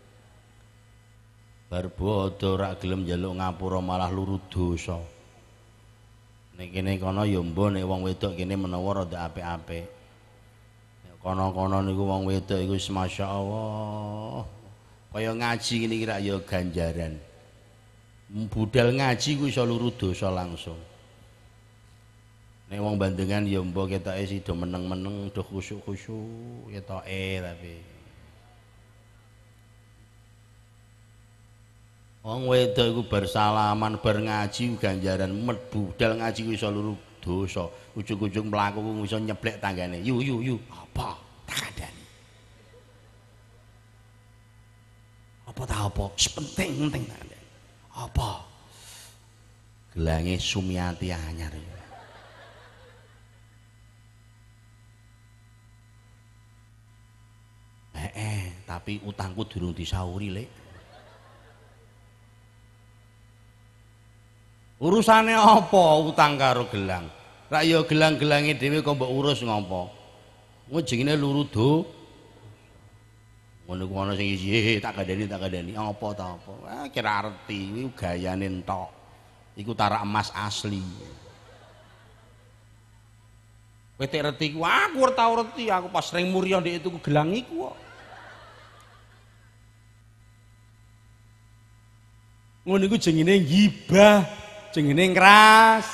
Bar bodho ora gelem njaluk ngapura malah luru dosa. Nek kene kono ya mbok nek wong wedok kene menawa rada apik-apik. Nek kono-kono niku wong wedok iku wis masyaallah. Kaya ngaji ngene iki ra ya ganjaran. Budal ngaji ku iso luru dosa langsung. Nek wong Bandengan ya mbok ketoke sida meneng-meneng do khusyuk-khusyuk ketoke tapi wong wedok iku bar salaman bar ngaji ganjaran mlebu budal ngaji ku iso luru dosa. Ujug-ujug mlaku ku iso nyeblek tanggane. Yu yu yu apa tak kandhani. Apa ta apa? Penting-penting tak kandhani. Apa? Gelange Sumiati anyar. Eh, eh, tapi utangku durung disauri, Lek. Urusane apa utang karo gelang? Rak ya gelang-gelange dhewe kok mbok urus ngopo? Kuwi jenenge luru do. Ngono ku ana sing isi tak kandhani tak kandhani apa ta apa. Ah kira arti iki gayane entok. Iku tarak emas asli. Kowe tek reti ku aku ora tau reti, aku pas sering murya ndek itu gelang iku kok. Ngono iku jenenge gibah, jenenge ngras.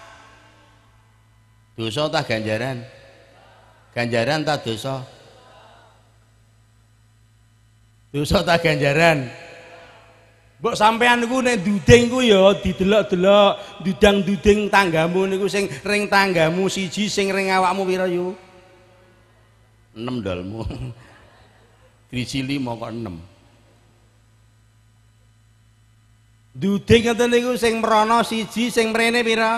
Dosa ta ganjaran? Ganjaran ta dosa? Dosa ta ganjaran? Mbok sampean niku nek duding ku ya didelok-delok, dudang-duding tanggamu niku sing ring tanggamu siji, sing ring awakmu pira yo? enam dalmu. Driji lima kok enam. Duding ngoten niku sing mrana siji, sing mrene pira?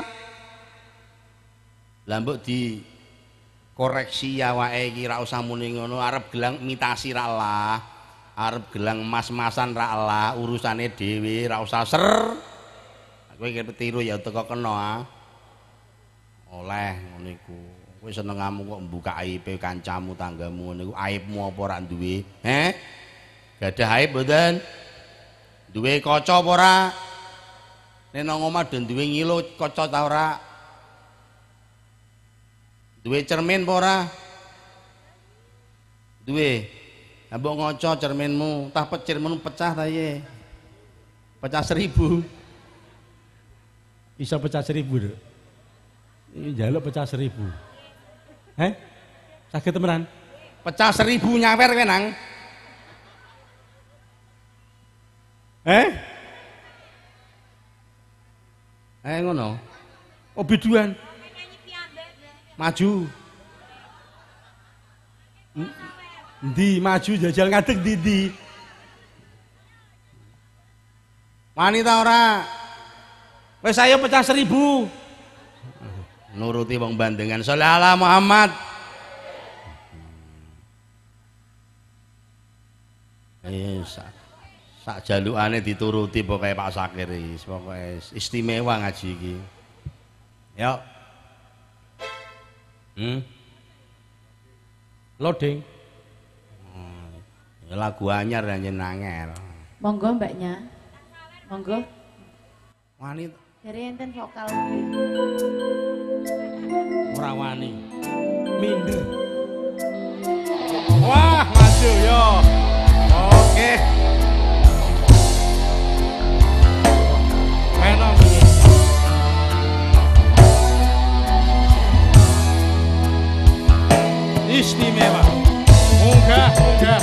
Lah mbok di koreksi awake iki ra usah muni ngono, arep gelang imitasi ra lah. Arep gelang mas-masan ra lah, urusane dhewe ra usah ser. Kowe iki tiru ya teko kena ah. Oleh ngono iku. Kowe senengamu kok mbuka aibe kancamu tanggamu niku aibmu apa ora duwe? Heh? Gadah aib mboten? Duwe kaca apa ora? Nek nang omah den duwe ngilo kaca ta ora? Duwe cermin apa ora? Duwe. Mbok ngaca cerminmu, tah cerminmu pecah ta ye? Pecah seribu. Bisa pecah seribu, Dok. Ini njaluk pecah seribu. Heh? Saged temenan? Pecah seribu nyawer kowe nang. Eh? Eh ngono. Oh biduan. Maju. Ndi maju jajal ngadeg ndi. Wanita ora. Wis ayo pecah seribu. Nuruti wong bandengan. Sholli ala Muhammad. Eh sak sak jalukane dituruti pokoke Pak Sakir iki. Pokoke istimewa ngaji iki. Yo. Hmm. Loading. Lagu anyar nyanyi nangel. Monggo mbaknya. Monggo. Wanita. Dari enten vokal. Ora wani. Minder. Wah, maju yo. Oke. Enak iki. Istimewa. Munggah, munggah.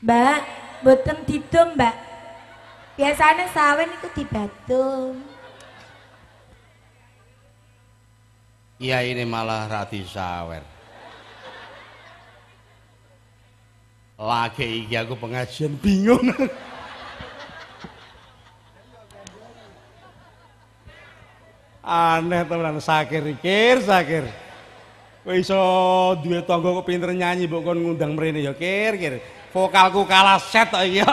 Mbak, boten didum, Mbak. Biasanya sawen itu dibadum. Iya ini malah rati sawer. Lagi iki aku pengajian bingung. Aneh tenan sakir kir sakir. Kowe iso duwe tangga kok pinter nyanyi mbok kon ngundang mrene ya kir kir. Vokalku kalah set kok iki ya.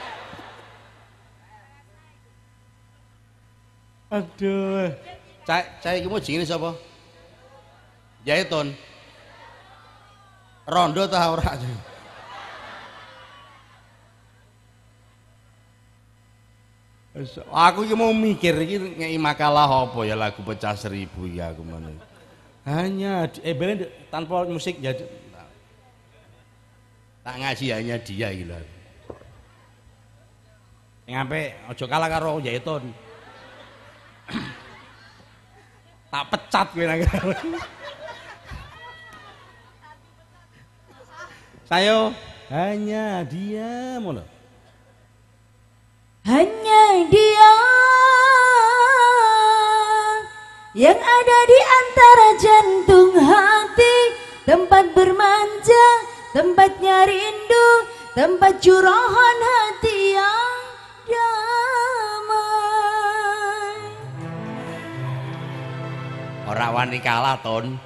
Aduh. Cak, cak iki mau jenenge sapa? Jaiton. Rondo ta ora? Aku iki mau mikir iki ngeki makalah apa ya lagu pecah seribu ya aku mana. Hanya eh belen tanpa musik jadi Tak ngaji hanya dia iki lho. Ngampe aja kalah karo Jaiton. Tak pecat kowe nang. Sayo hanya dia mono. Hanya dia yang ada di antara jantung hati, tempat bermanja, tempatnya rindu, tempat curahan hati yang damai. Ora wani kalah ton.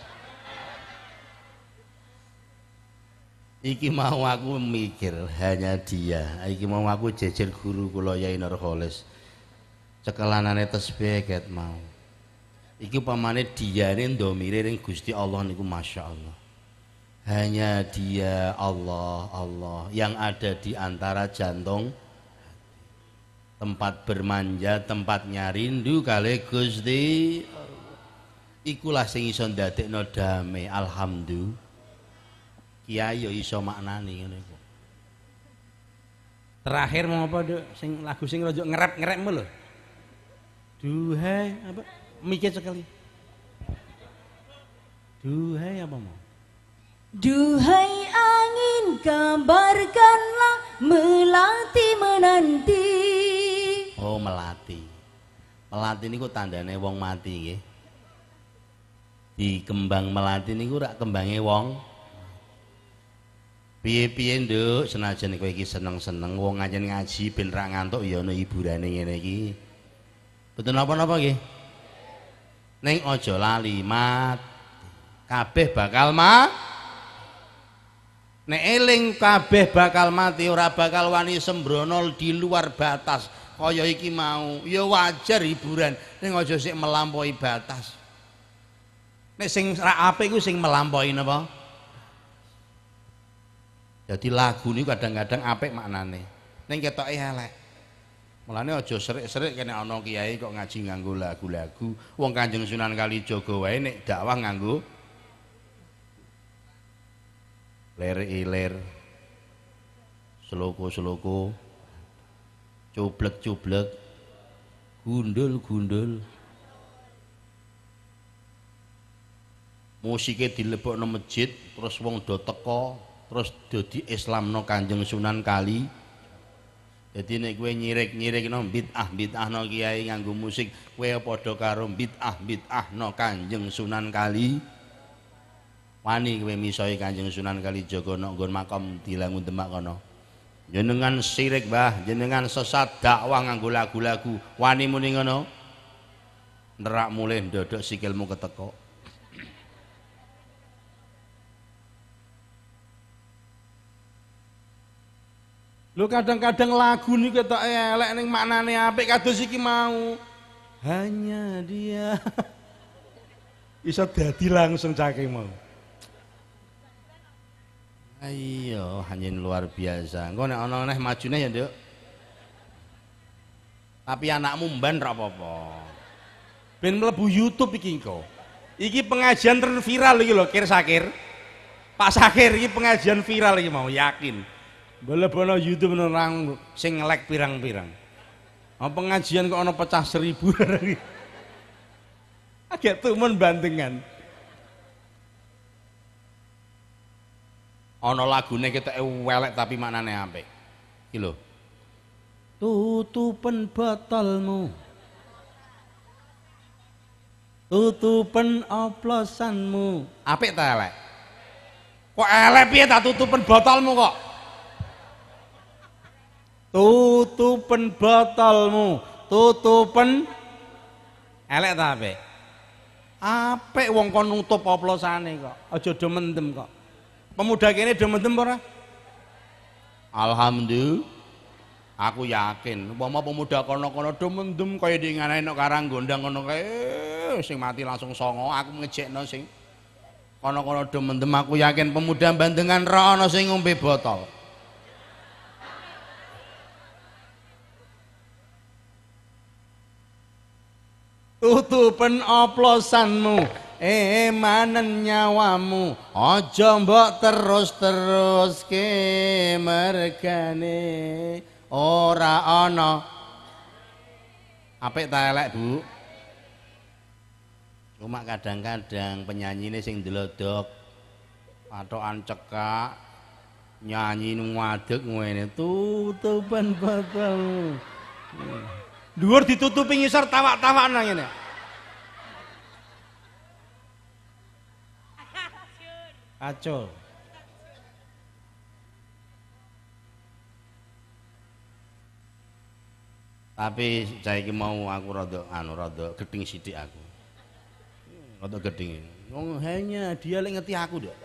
Iki mau aku mikir hanya dia. Iki mau aku jejer guru kula Yai Nurholis. Cekelanane tasbih ket mau. Iki pamane diane ndomire ning Gusti Allah niku masyaallah. Hanya dia Allah Allah yang ada di antara jantung tempat bermanja, tempatnya rindu kali Gusti Allah. Ikulah sing iso ndadekno damai alhamdulillah. Kiai yo iso maknani ngene iku. Terakhir mau apa Duk? Sing lagu sing rojo ngerep-ngerepmu lho. Duhai apa? Mikir sekali. Duhai apa mau? Duhai angin, kabarkanlah melati menanti. Oh melati. Melati niku tandane wong mati nggih. Di kembang melati niku rak kembange wong. Piye-piye Nduk, senajan kowe iki seneng-seneng wong ngajen ngaji ben ra ngantuk ya ana hiburane ngene iki. Betul napa-napa nggih? Ning aja lali mat. Kabeh bakal mati. Nek eling kabeh bakal mati ora bakal wani sembrono di luar batas kaya iki mau. Ya wajar hiburan ning aja sik melampaui batas. Nek sing ra apik iku sing melampaui napa? Jadi lagu ini kadang-kadang apik maknane. Ning ketoke elek. Mulane aja serik-serik kene ana kiai kok ngaji nganggo lagu-lagu. Wong Kanjeng Sunan Kalijaga wae nek dakwah nganggo lir-ilir. Seloko-seloko. Cublek-cublek. Gundul-gundul. Musike dilebokno masjid terus wong do teka terus dadi Islamno Kanjeng Sunan Kali. Jadi nek kowe nyirik-nyirikno bid'ah-bid'ahno kiai nganggo musik, kowe padha karo bid'ah-bid'ahno Kanjeng Sunan Kali. Wani kowe misoi Kanjeng Sunan Kalijaga nek nggon makam Dilangun Demak kono. Jenengan sirik, Mbah, jenengan sesat dakwah nganggo lagu-lagu. Wani muni ngono. Nerak mulih ndodok sikilmu keteko. Lu kadang-kadang lagu nih ketok elek ning maknane apik kados iki mau. Hanya dia. Iso dadi langsung cake mau. Ayo, hanya luar biasa. Engko nek ana neh majune ya, Nduk. Tapi anakmu mban ra apa-apa. Ben mlebu YouTube iki engko. Iki pengajian terviral iki lho, Kir Sakir. Pak Sakir iki pengajian viral iki mau, yakin. Boleh-boleh YouTube nerang sing nge-like pirang-pirang. Oh, pengajian kok ana pecah seribu. Agak tumen bantengan. Ana lagune ketoke welek tapi maknane apik. Iki lho. Tutupen botolmu. Tutupen oplosanmu. Apik ta elek? Kok elek piye ta tutupen botolmu kok? Tutupen botolmu, tutupen elek ta apik? Apik wong kon nutup oplosane kok. Aja do mendem kok. Pemuda kene do mendem ora? Alhamdulillah. Aku yakin umpama pemuda kono-kono do mendem kaya dingane nek karang gondang ngono kae sing mati langsung songo, aku ngejekno sing kono-kono do mendem, aku yakin pemuda bandengan ra ana sing ngombe botol. Tutupen oplosanmu, emanen nyawamu, aja mbok terus-teruske mergane ora ana. Apik ta elek, Bu? Cuma kadang-kadang penyanyine sing ndelodok patokan cekak nyanyi ngadeg ngene tutupen botolmu. Dhuwur ditutupi ngisor tawak-tawakan nang ngene. Acul. Tapi saiki mau aku rada anu rada geding sithik aku. Rada geding. Wong hanya dia lek ngerti aku ndak.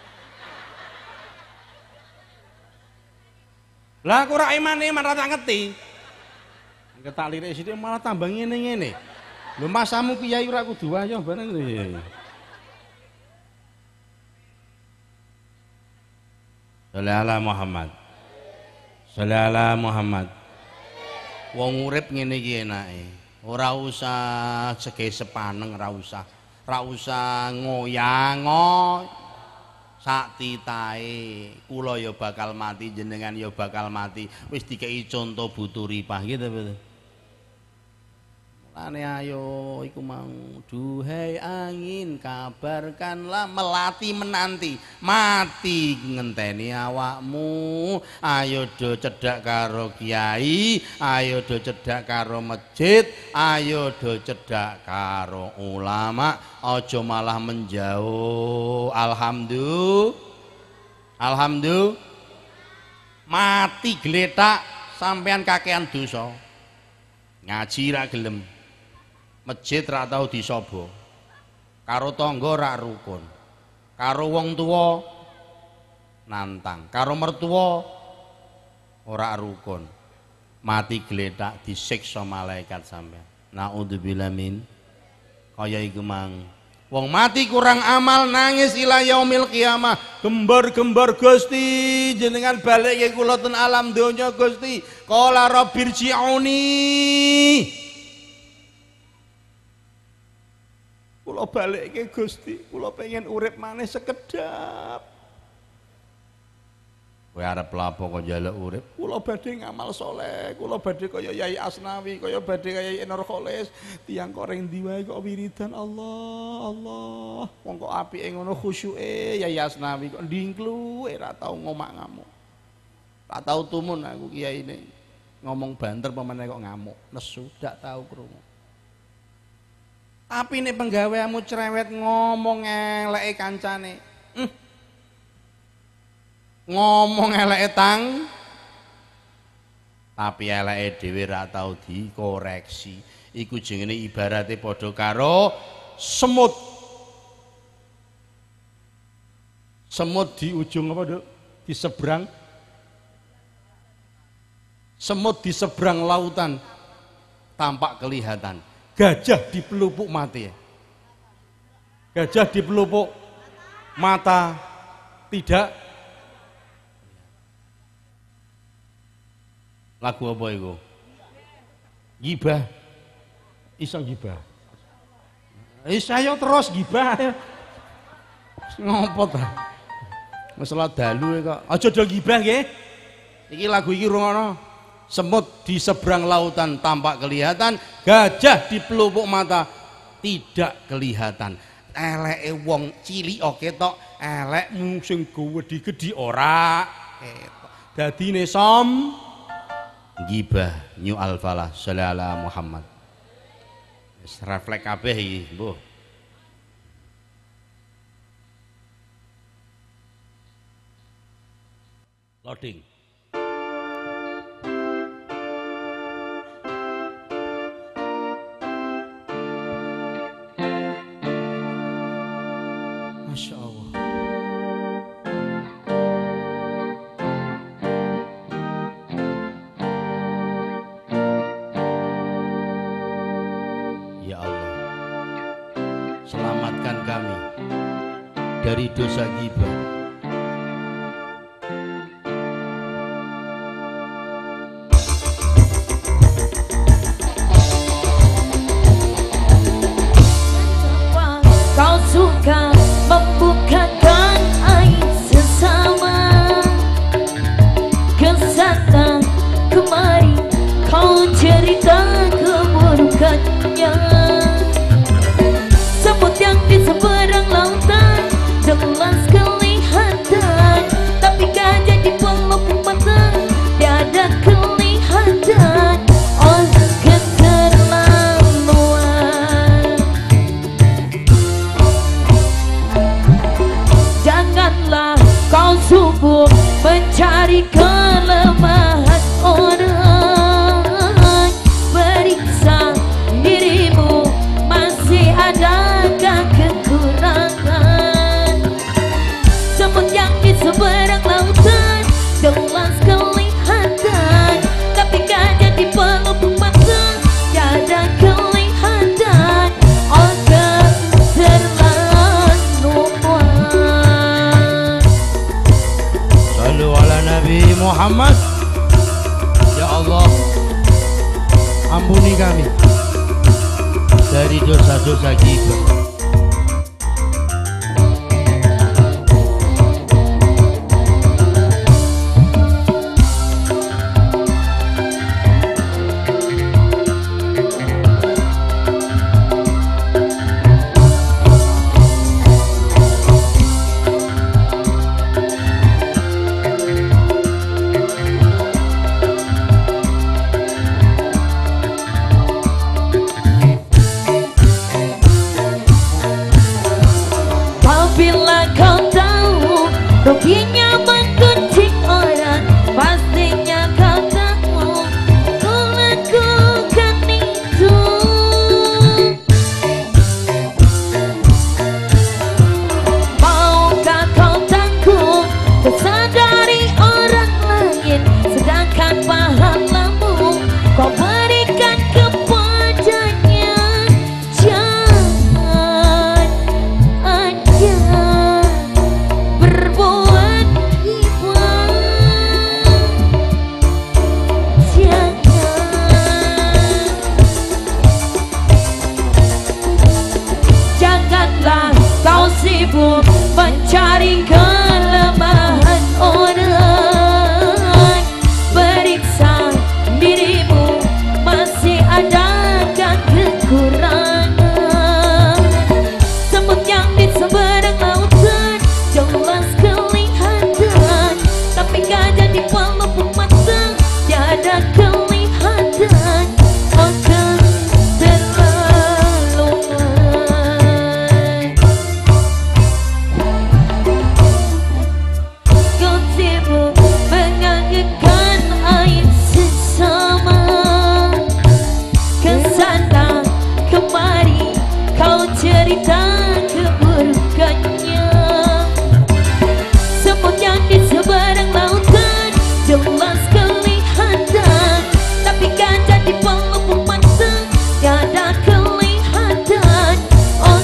Lah aku ora iman-iman ra tak ngerti. Ketak lirik sithik malah tambah ngene-ngene. Lho masamu kiai ora kudu wayo bareng lho. Shallallahu Muhammad. Shallallahu Muhammad. Wong urip ngene iki enake. Ora usah sege sepaneng, ora usah. Ora usah ngoyang sak titahe. Kula ya bakal mati, jenengan ya bakal mati. Wis dikei conto butuh ripah gitu betul. Mulane ayo iku mau duhai angin kabarkanlah melati menanti mati ngenteni awakmu. Ayo do cedhak karo kiai, ayo do cedhak karo masjid, ayo do cedhak karo ulama, aja malah menjauh. Alhamdulillah. Alhamdulillah. Mati gletak sampean kakean dosa. Ngaji ra gelem. Masjid ra tau disobo, karo tangga ra rukun, karo wong tuwa nantang, karo mertua ora rukun, mati gletak disiksa malaikat sampean. Naudzubillah min kaya iku mang. Wong mati kurang amal nangis ila yaumil qiyamah. Gembar-gembar Gusti jenengan balik kula ten alam donya Gusti. Qala rabbirji'uni. Kula balikke Gusti, kula pengen urip maneh sekedap. Kowe arep lapo kok njaluk urip? Kula badhe ngamal saleh, kula badhe kaya Yai Asnawi, kaya badhe kaya Yai Nur Kholis, tiyang kok ring ndi wae kok wiridan Allah, Allah. Wong kok apike ngono khusyuke Yai Asnawi kok ndingklu ora tau ngomak-ngamuk. Tak tau tumun aku kiyaine. Ngomong banter pemene kok ngamuk, nesu dak tau krungu. Tapi nek penggaweanmu cerewet ngomong eleke kancane. Hmm. Ngomong eleke tang tapi eleke dhewe ra tau dikoreksi. Iku jenenge ibarate padha karo semut. Semut di ujung apa, Duk? Di seberang. Semut di seberang lautan tampak kelihatan. Gajah di pelupuk mati. Gajah di pelupuk mata tidak. Lagu apa itu? Gibah. Iso gibah. Eh saya terus gibah. Ngopo ta? Masalah dalu kok. Aja do gibah nggih. Iki lagu iki rungono. Semut di seberang lautan tampak kelihatan, gajah di pelupuk mata tidak kelihatan. Eleke wong cilik ketok elekmu sing gedhi-gedhi ora ketok. Dadine som gibah nyu alfalah sallallahu Muhammad. Wis refleks kabeh iki, mbuh. Loading. Masya Allah. Ya Allah, selamatkan kami dari dosa ghibah. Kau suka membukakan aib sesama, kesana kemari kau cerita keburukannya. Semut yang di seberang lautan jelas kelihatan, tapi gajah di pelupuk mata tiada kelihatan. Oh keterlaluan, janganlah kau sibuk mencari kelemahan orang. Periksa dirimu, masih adakah kekurangan? Semut yang di seberang lautan jelas kelihatan, tapi gajah di pelupuk mata tiada kelihatan. Oh keterlaluan. Sallu ala Nabi Muhammad. Ya Allah, ampuni kami dari dosa-dosa ghibah. Apabila kau tahu ruginya menggunjing orang, pastinya kau tahu ku lakukan itu. Maukah kau tanggung dosa dari orang lain, sedangkan pahalamu kau berikan kepadanya? Jangan aja berbuat iba, jangan. Janganlah kau sibuk mencari kelemahan orang. Periksa dirimu, masih adakah kekurangan? Semut yang di seberang lautan jelas kelihatan, tapi gajah di pelupuk mata tiada kelihatan. Oh keterlaluan, kau sibuk menganggapkan aib sesama, kesana kemari kau cerita keburukannya. Semut yang di seberang lautan jelas kelihatan, tapi gajah di pelupuk mata tiada kelihatan. Oh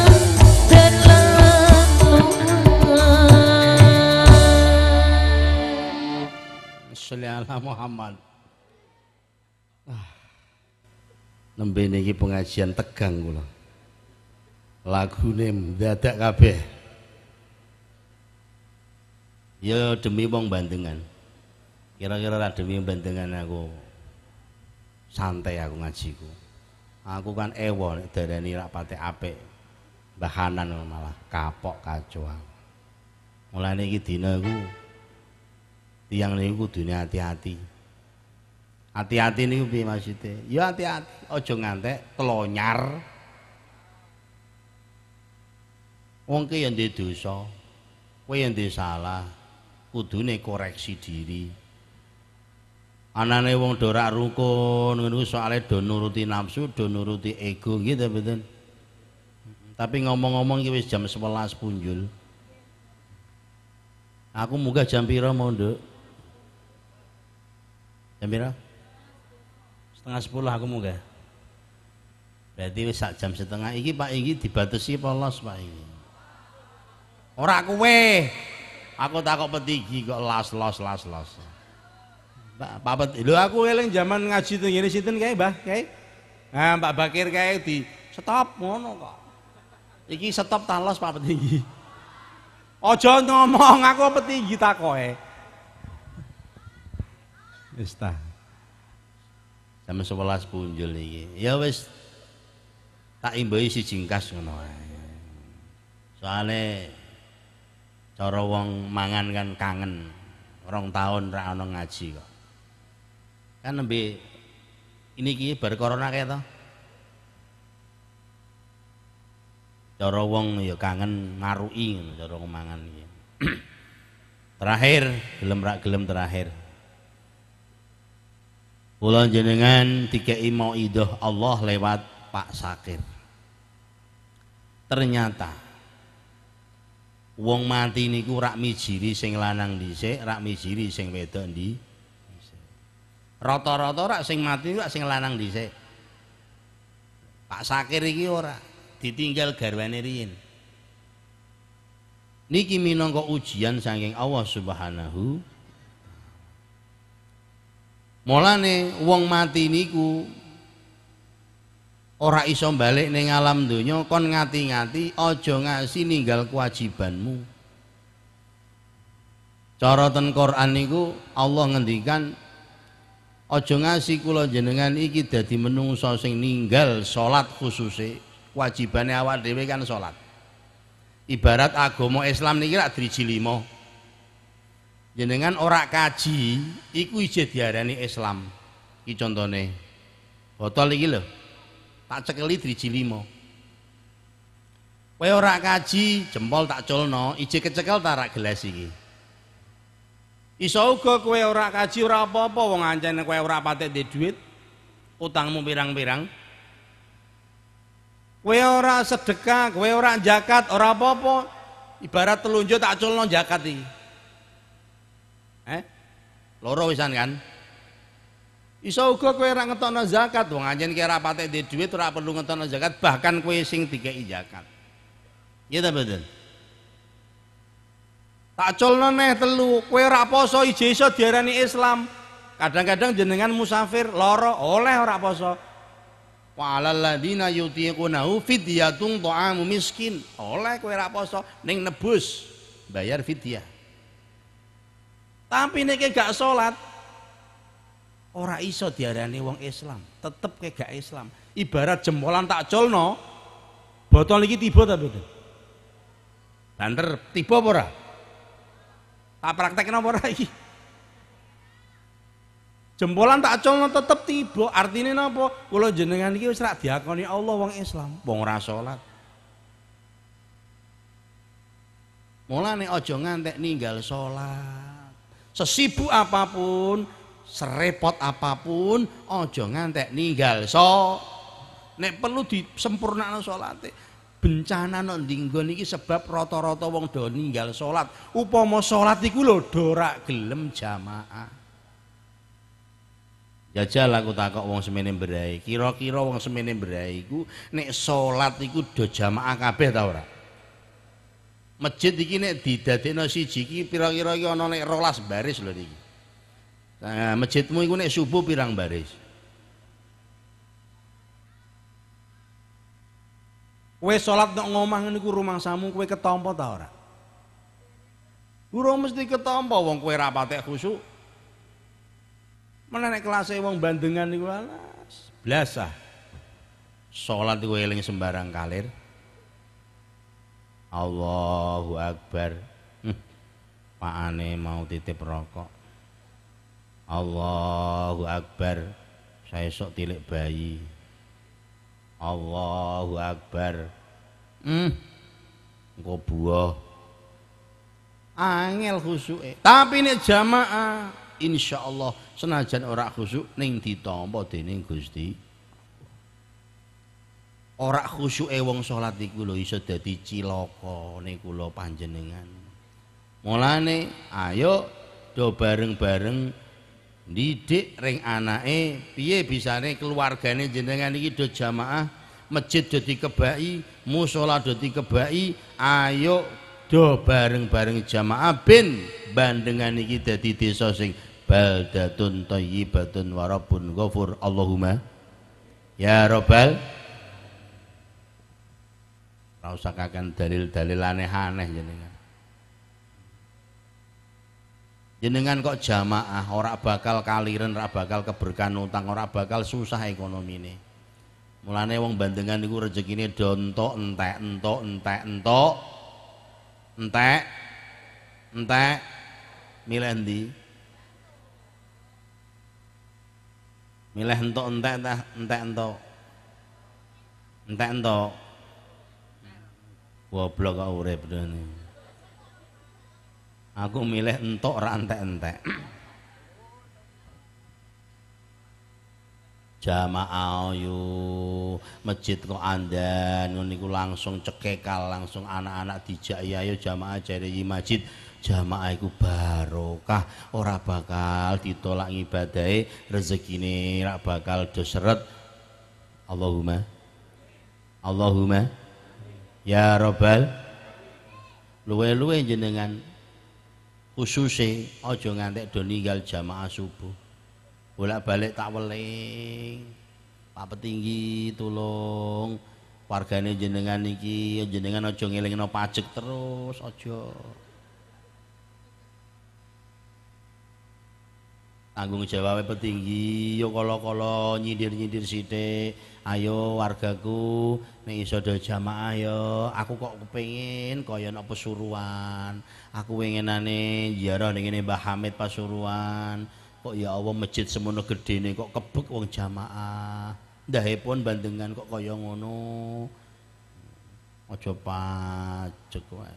keterlaluan. Sholli ala Muhammad. Ah. Nembe niki pengajian tegang kula. Lagune ndadak kabeh. Ya demi wong Bandengan. Kira-kira demi Bandengan aku santai aku ngajiku. Aku kan ewo nek darani rak pate apik. Mbah Hanan malah kapok kacau. Mulane iki dina iku tiyang niku kudune hati-hati. Hati-hati niku piye maksude? Ya hati-hati, aja ngantek telonyar. Wong ki ya ndek dosa, kowe ya ndek salah, kudune koreksi diri. Anane wong do ora rukun ngono soalé do nuruti nafsu, do nuruti ego gitu betul. Tapi ngomong-ngomong iki wis jam sebelas punjul. Aku munggah jam pira mau, Nduk? Jam pira? Setengah sepuluh aku munggah. Berarti wis sak jam setengah iki Pak iki dibatasi polos Pak iki. Ora kowe. Aku takok petigi kok las-los las-los. Pak Pak lho aku eling zaman ngaji teng ngene sinten kae, Mbah? Kae. Nah, Pak Bakir kae di stop ngono kok. Iki stop talos Pak Petigi. Aja ngomong aku petinggi takoke. Wis ta. Jam sebelas punjul iki. Ya wis tak imbahi siji jingkas ngono ae. Soale cara wong mangan kan kangen. Rong tahun ra ono ngaji kok. Kan nembe ini ki bar corona kae to. Cara wong ya kangen maruki ngono cara mangan iki. Terakhir, gelem rak gelem terakhir. Kula jenengan dikei mauidhah Allah lewat Pak Sakir. Ternyata wong mati niku rak mijiri sing lanang dhisik, rak mijiri sing wedok ndi. Rata-rata rak sing mati rak sing lanang dhisik. Pak Sakir iki ora ditinggal garwane riyin. Niki minangka ujian saking Allah Subhanahu. Mulane wong mati niku ora iso balik ning alam donya kon ngati-ngati aja ngasi ninggal kewajibanmu. Cara ten Quran niku Allah ngendikan aja ngasi kula jenengan iki dadi menungso sing ninggal salat khususe. Wajibane awak dhewe kan salat. Ibarat agama Islam niki rak driji lima. Jenengan ora kaji iku ijeh diarani Islam. Iki contone. Botol iki lho. Tak cekeli driji lima. Kowe ora kaji, jempol tak culno, ijeh kecekel ta rak gelas iki. Iso uga kowe ora kaji ora apa-apa wong ancen kowe ora patek duwe dhuwit. Utangmu pirang-pirang. Kowe ora sedekah, kowe ora zakat, ora apa-apa. Ibarat telunjuk tak culno zakat iki. Eh? Loro wisan kan? Iso uga kowe ora ngetokno zakat, wong anjen ki ora patek duwe dhuwit ora perlu ngetokno zakat, bahkan kowe sing dikei zakat. Ya ta betul? Tak culno neh telu, kowe ora poso ijo iso diarani Islam. Kadang-kadang jenengan musafir loro oleh ora poso. Wa 'alal ladzina yutiqunahu fidyatun ta'amu miskin. Oleh kowe ra poso ning nebus bayar fidyah. Tapi nek gak salat ora iso diarani wong Islam, tetep kowe gak Islam. Ibarat jempolan tak colno, botol iki tiba ta mboten? Banter tiba apa ora? Tak praktekno apa ora iki? Jempolan tak colno tetep tiba. Artine napa? Kula jenengan iki wis rak diakoni Allah wong Islam, wong ora salat. Mulane aja ngantek ninggal salat. Sesibuk apapun, serepot apapun, aja ngantek ninggal so. Nek perlu disempurnakno salate. Bencana nang ndi nggon iki sebab rata-rata wong do ninggal salat. Upama salat iku lho do ora gelem jamaah. Jajal aku takok wong semene mbrai, kira-kira wong semene mbrai iku nek salat iku do jamaah kabeh ta ora? Masjid iki nek didadekno siji iki pira-kira iki ana nek rolas baris lho iki. Nah, masjidmu iku nek subuh pirang baris? Kowe salat nek ngomah niku rumangsamu kowe ketampa ta ora? Durung mesti ketampa wong kowe ra patek khusyuk. Mana nek kelas wong bandengan niku alas blasah. Salat iku eling sembarang kalir. Allahu Akbar. Hmm. pakane mau titip rokok. Allahu Akbar, saya sok tilik bayi. Allahu Akbar, hmm, engko buah. Angel khusyuke. Tapi nek jamaah, insyaallah senajan ora khusyuk ning ditampa dening Gusti. Ora khusyuke wong salat iku lho iso dadi cilaka ning kula panjenengan. Mulane ayo do bareng-bareng didik ring anake piye bisane keluargane jenengan iki do jamaah, masjid do dikebaki, musala do dikebaki, ayo do bareng-bareng jamaah ben bandengan iki dadi desa sing baldatun thayyibatun wa rabbun ghafur. Allahumma ya rabbal. Ora usah kakan dalil-dalil aneh-aneh jenengan. Jenengan kok jamaah ora bakal kaliren, ora bakal keberkahan utang, ora bakal susah ekonomine. Mulane wong bandengan niku rezekine do entuk entek entuk entek entuk entek entek milih endi? Milih entuk entek tah entek entuk entek entuk. Goblok kok urip dene. Aku milih entuk ra entek-entek. Jamaah yo masjid kok andan ngono niku langsung cekekal, langsung anak-anak dijak ya ayo jamaah jare iki masjid. Jamaah iku barokah, ora bakal ditolak ibadahe, rezekine ora bakal do seret. Allahumma Allahumma ya Rabbal. Luwe-luwe jenengan khususe aja ngantek do ninggal jamaah subuh. Bolak-balik tak weling. Pak Petinggi tulung wargane jenengan iki, jenengan aja ngelingno pajak terus, aja. Tanggung jawab petinggi yo kala-kala nyindir-nyindir sithik. Ayo wargaku nek iso do jamaah yo. Aku kok kepengin kaya ana Pasuruan. Aku wengenane ziarah ning ngene Mbah Hamid Pasuruan. Kok ya Allah masjid semono gedene kok kebek wong jamaah. Ndahipun bandengan kok kaya ngono. Aja pajek wae.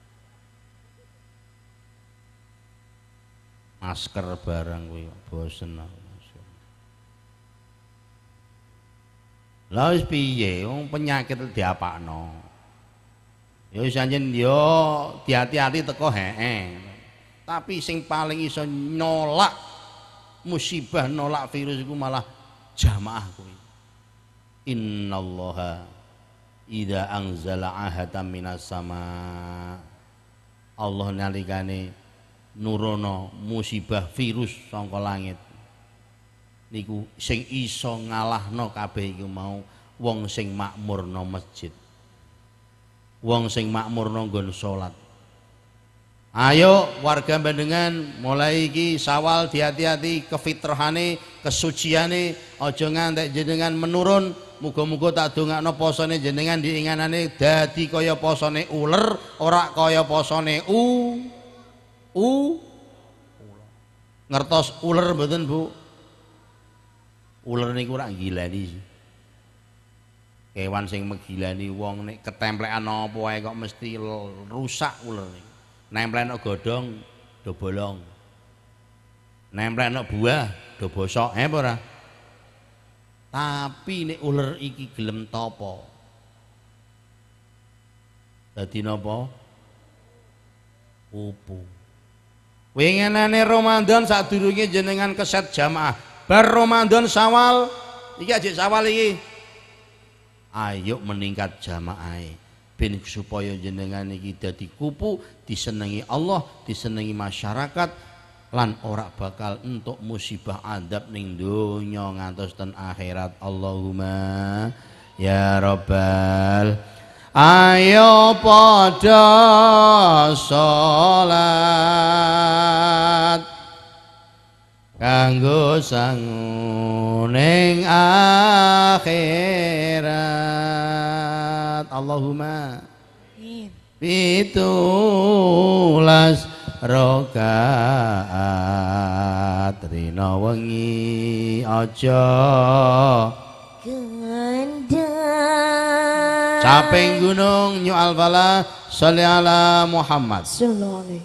Masker barang kuwi bosen aku. Lah wis piye wong penyakit diapakno. Ya wis anjen yo diati-ati teko hee. Tapi sing paling iso nolak musibah, nolak virus iku malah jamaah kuwi. Innallaha idza anzala ahatan minas sama. Allah nalikane nurono musibah virus saka langit niku sing iso ngalahno kabeh iku mau wong sing makmurno masjid, wong sing makmurno nggon salat. Ayo warga bandengan mulai iki Syawal hati-hati kefitrahane, kesuciane, aja ngantek jenengan menurun. Muga-muga tak dongakno posone jenengan diinganane dadi kaya posone uler, ora kaya posone u u ngertos uler mboten Bu? Uler niku ora gilani. Kewan sing megilani wong nek ketemplekan apa wae kok mesti rusak uler niku. Nemplekno godhong do bolong. Nemplekno buah do bosok, he apa ora? Tapi nek uler iki gelem tapa. Dadi napa? Upu. Winginane Ramadan sadurunge jenengan keset jamaah. Bar Ramadan Syawal, iki ajek Syawal iki. Ayo meningkat jamaahe ben supaya jenengan iki dadi kupu disenengi Allah, disenengi masyarakat lan ora bakal entuk musibah adab ning donya ngantos ten akhirat. Allahumma ya Rabbal. Ayo padha salat kanggo sangu ning akhirat. Allahumma pitulas rokaat rina wengi aja gendang caping gunung nyu al-fala sholli ala Muhammad sallallahu alaihi.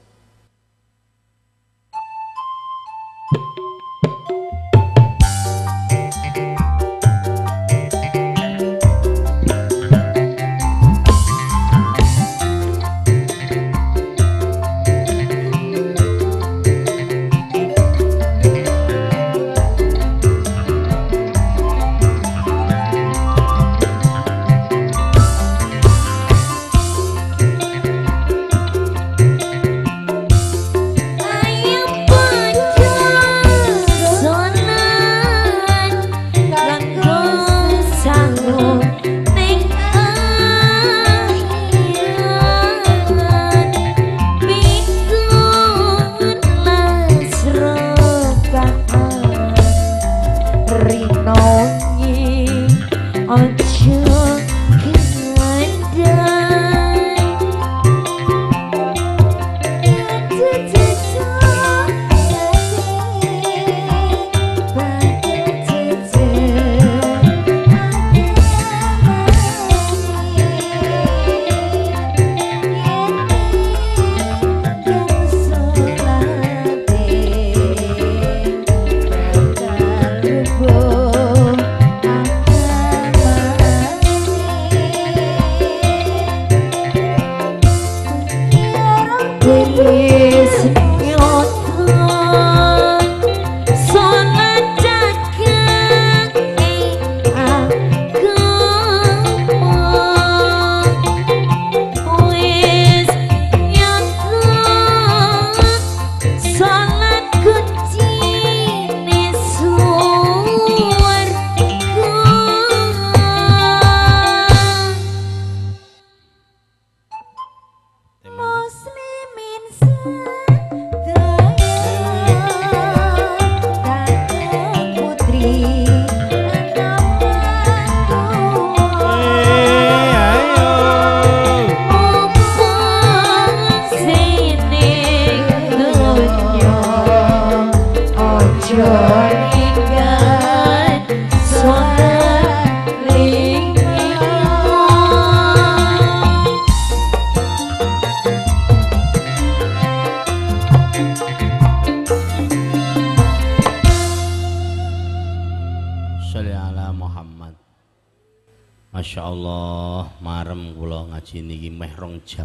Masya Allah, marem kula ngaji niki meh rong jam.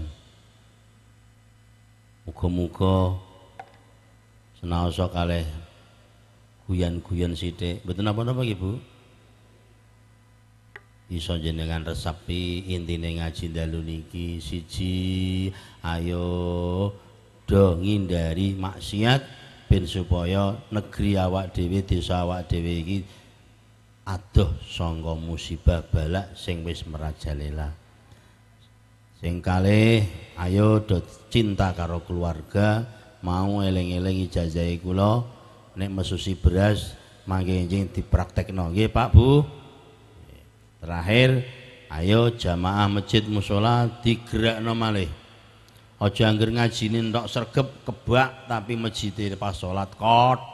Muga-muga senaosa kalih guyon-guyon sithik. Mboten napa-napa nggih, Bu? Iso jenengan resapi intine ngaji dalu niki siji, ayo do ngindari maksiat ben supaya negeri awak dhewe, desa awak dhewe iki adoh sangka musibah balak sing wis merajalela. Sing kalih ayo do cinta karo keluarga, mau eling-eling ijazahe kula nek mesusi beras mangke enjing dipraktekno nggih Pak Bu. Terakhir ayo jamaah masjid mushola digerakno malih. Aja angger ngajine entok sregep kebak tapi masjide pas salat kot.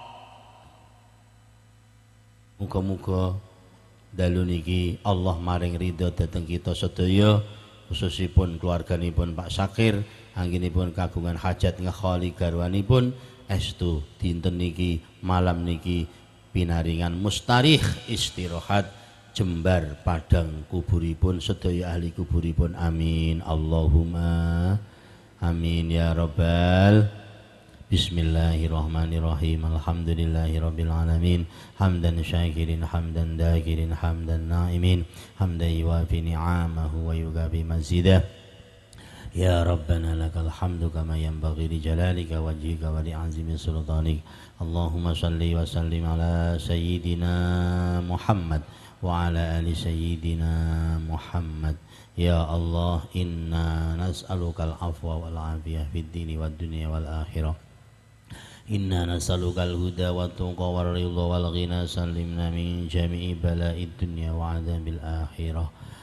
Muga-muga dalu niki Allah maring ridho dhateng kita sedaya, khususipun keluarganipun Pak Sakir, anggenipun kagungan hajat ngekholi garwanipun estu dinten niki malam niki pinaringan mustarikh istirahat jembar padang kuburipun sedaya ahli kuburipun. Amin Allahumma amin ya rabbal. Bismillahirrahmanirrahim. Alhamdulillahirabbil alamin. Hamdan syakirin, hamdan dakirin, hamdan naimin, hamdan yuwafi ni'amahu wa yugabi mazidah. Ya Rabbana lakal hamdu kama yanbaghi li jalalika wajhika wa li azimi sultanik. Allahumma salli wa sallim ala sayyidina Muhammad wa ala ali sayyidina Muhammad. Ya Allah, inna nas'alukal afwa wal afiyah fid dini wad dunya wal akhirah. Inna nas'alukal huda wa tuqa wal ridha wal ghina, sallimna min jami'i bala'id dunya wa adzabil akhirah.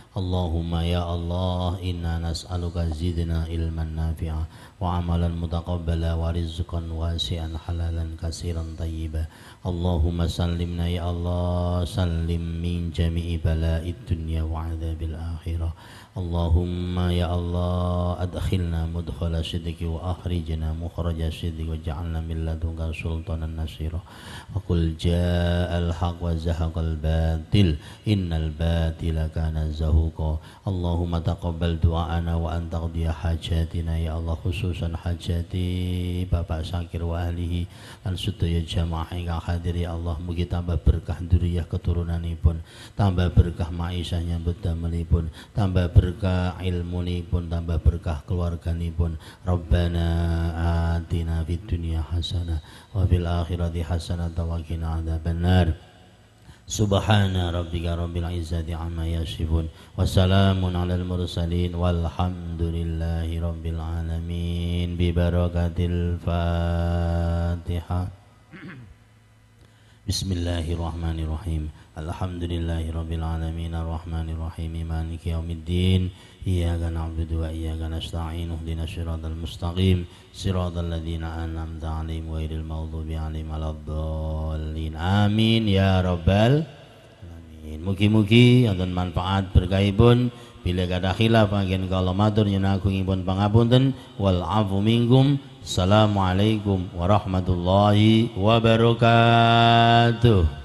Allahumma ya Allah inna nas'aluka zidna ilman nafi'a wa amalan mutaqabbala wa rizqan wasi'an halalan kasiran tayyiba. Allahumma sallimna ya Allah sallim min jami'i bala'id dunya wa adzabil akhirah. Allahumma ya Allah adkhilna mudkhala sidqi wa akhrijna mukhraja sidqi wa ja'alna min ladunka sultanan nasira. Wa qul ja'al haqq wa zahaqal batil innal batila kana zahuqa. Allahumma taqabbal du'ana wa anta qdiya hajatina ya Allah, khususan hajati Bapak Syakir wa ahlihi lan sedaya jamaah ingkang hadir ya Allah, mugi tambah berkah dzurriyyah keturunanipun, tambah berkah maisahnya bedamelipun, tambah berkah ilmunipun, tambah berkah keluarganipun. Rabbana atina fid dunya hasanah wa fil akhirati hasanah wa qina adzabannar. Subhana rabbika rabbil izzati amma yasifun wa salamun alal mursalin walhamdulillahi rabbil alamin bi barakatil Fatihah. Bismillahirrahmanirrahim. Alhamdulillahi rabbil alamin arrahmanir rahim maliki yaumiddin. Iyyaka na'budu wa iyyaka nasta'in ihdinas siratal mustaqim siratal ladzina an'amta 'alaihim ghairil maghdubi 'alaihim waladdallin. Amin ya rabbal alamin. Mugi-mugi wonten manfaat berkahipun. Bila kada khilaf anggen kala matur nyuwun agungipun pangapunten wal afu minkum. Assalamualaikum warahmatullahi wabarakatuh.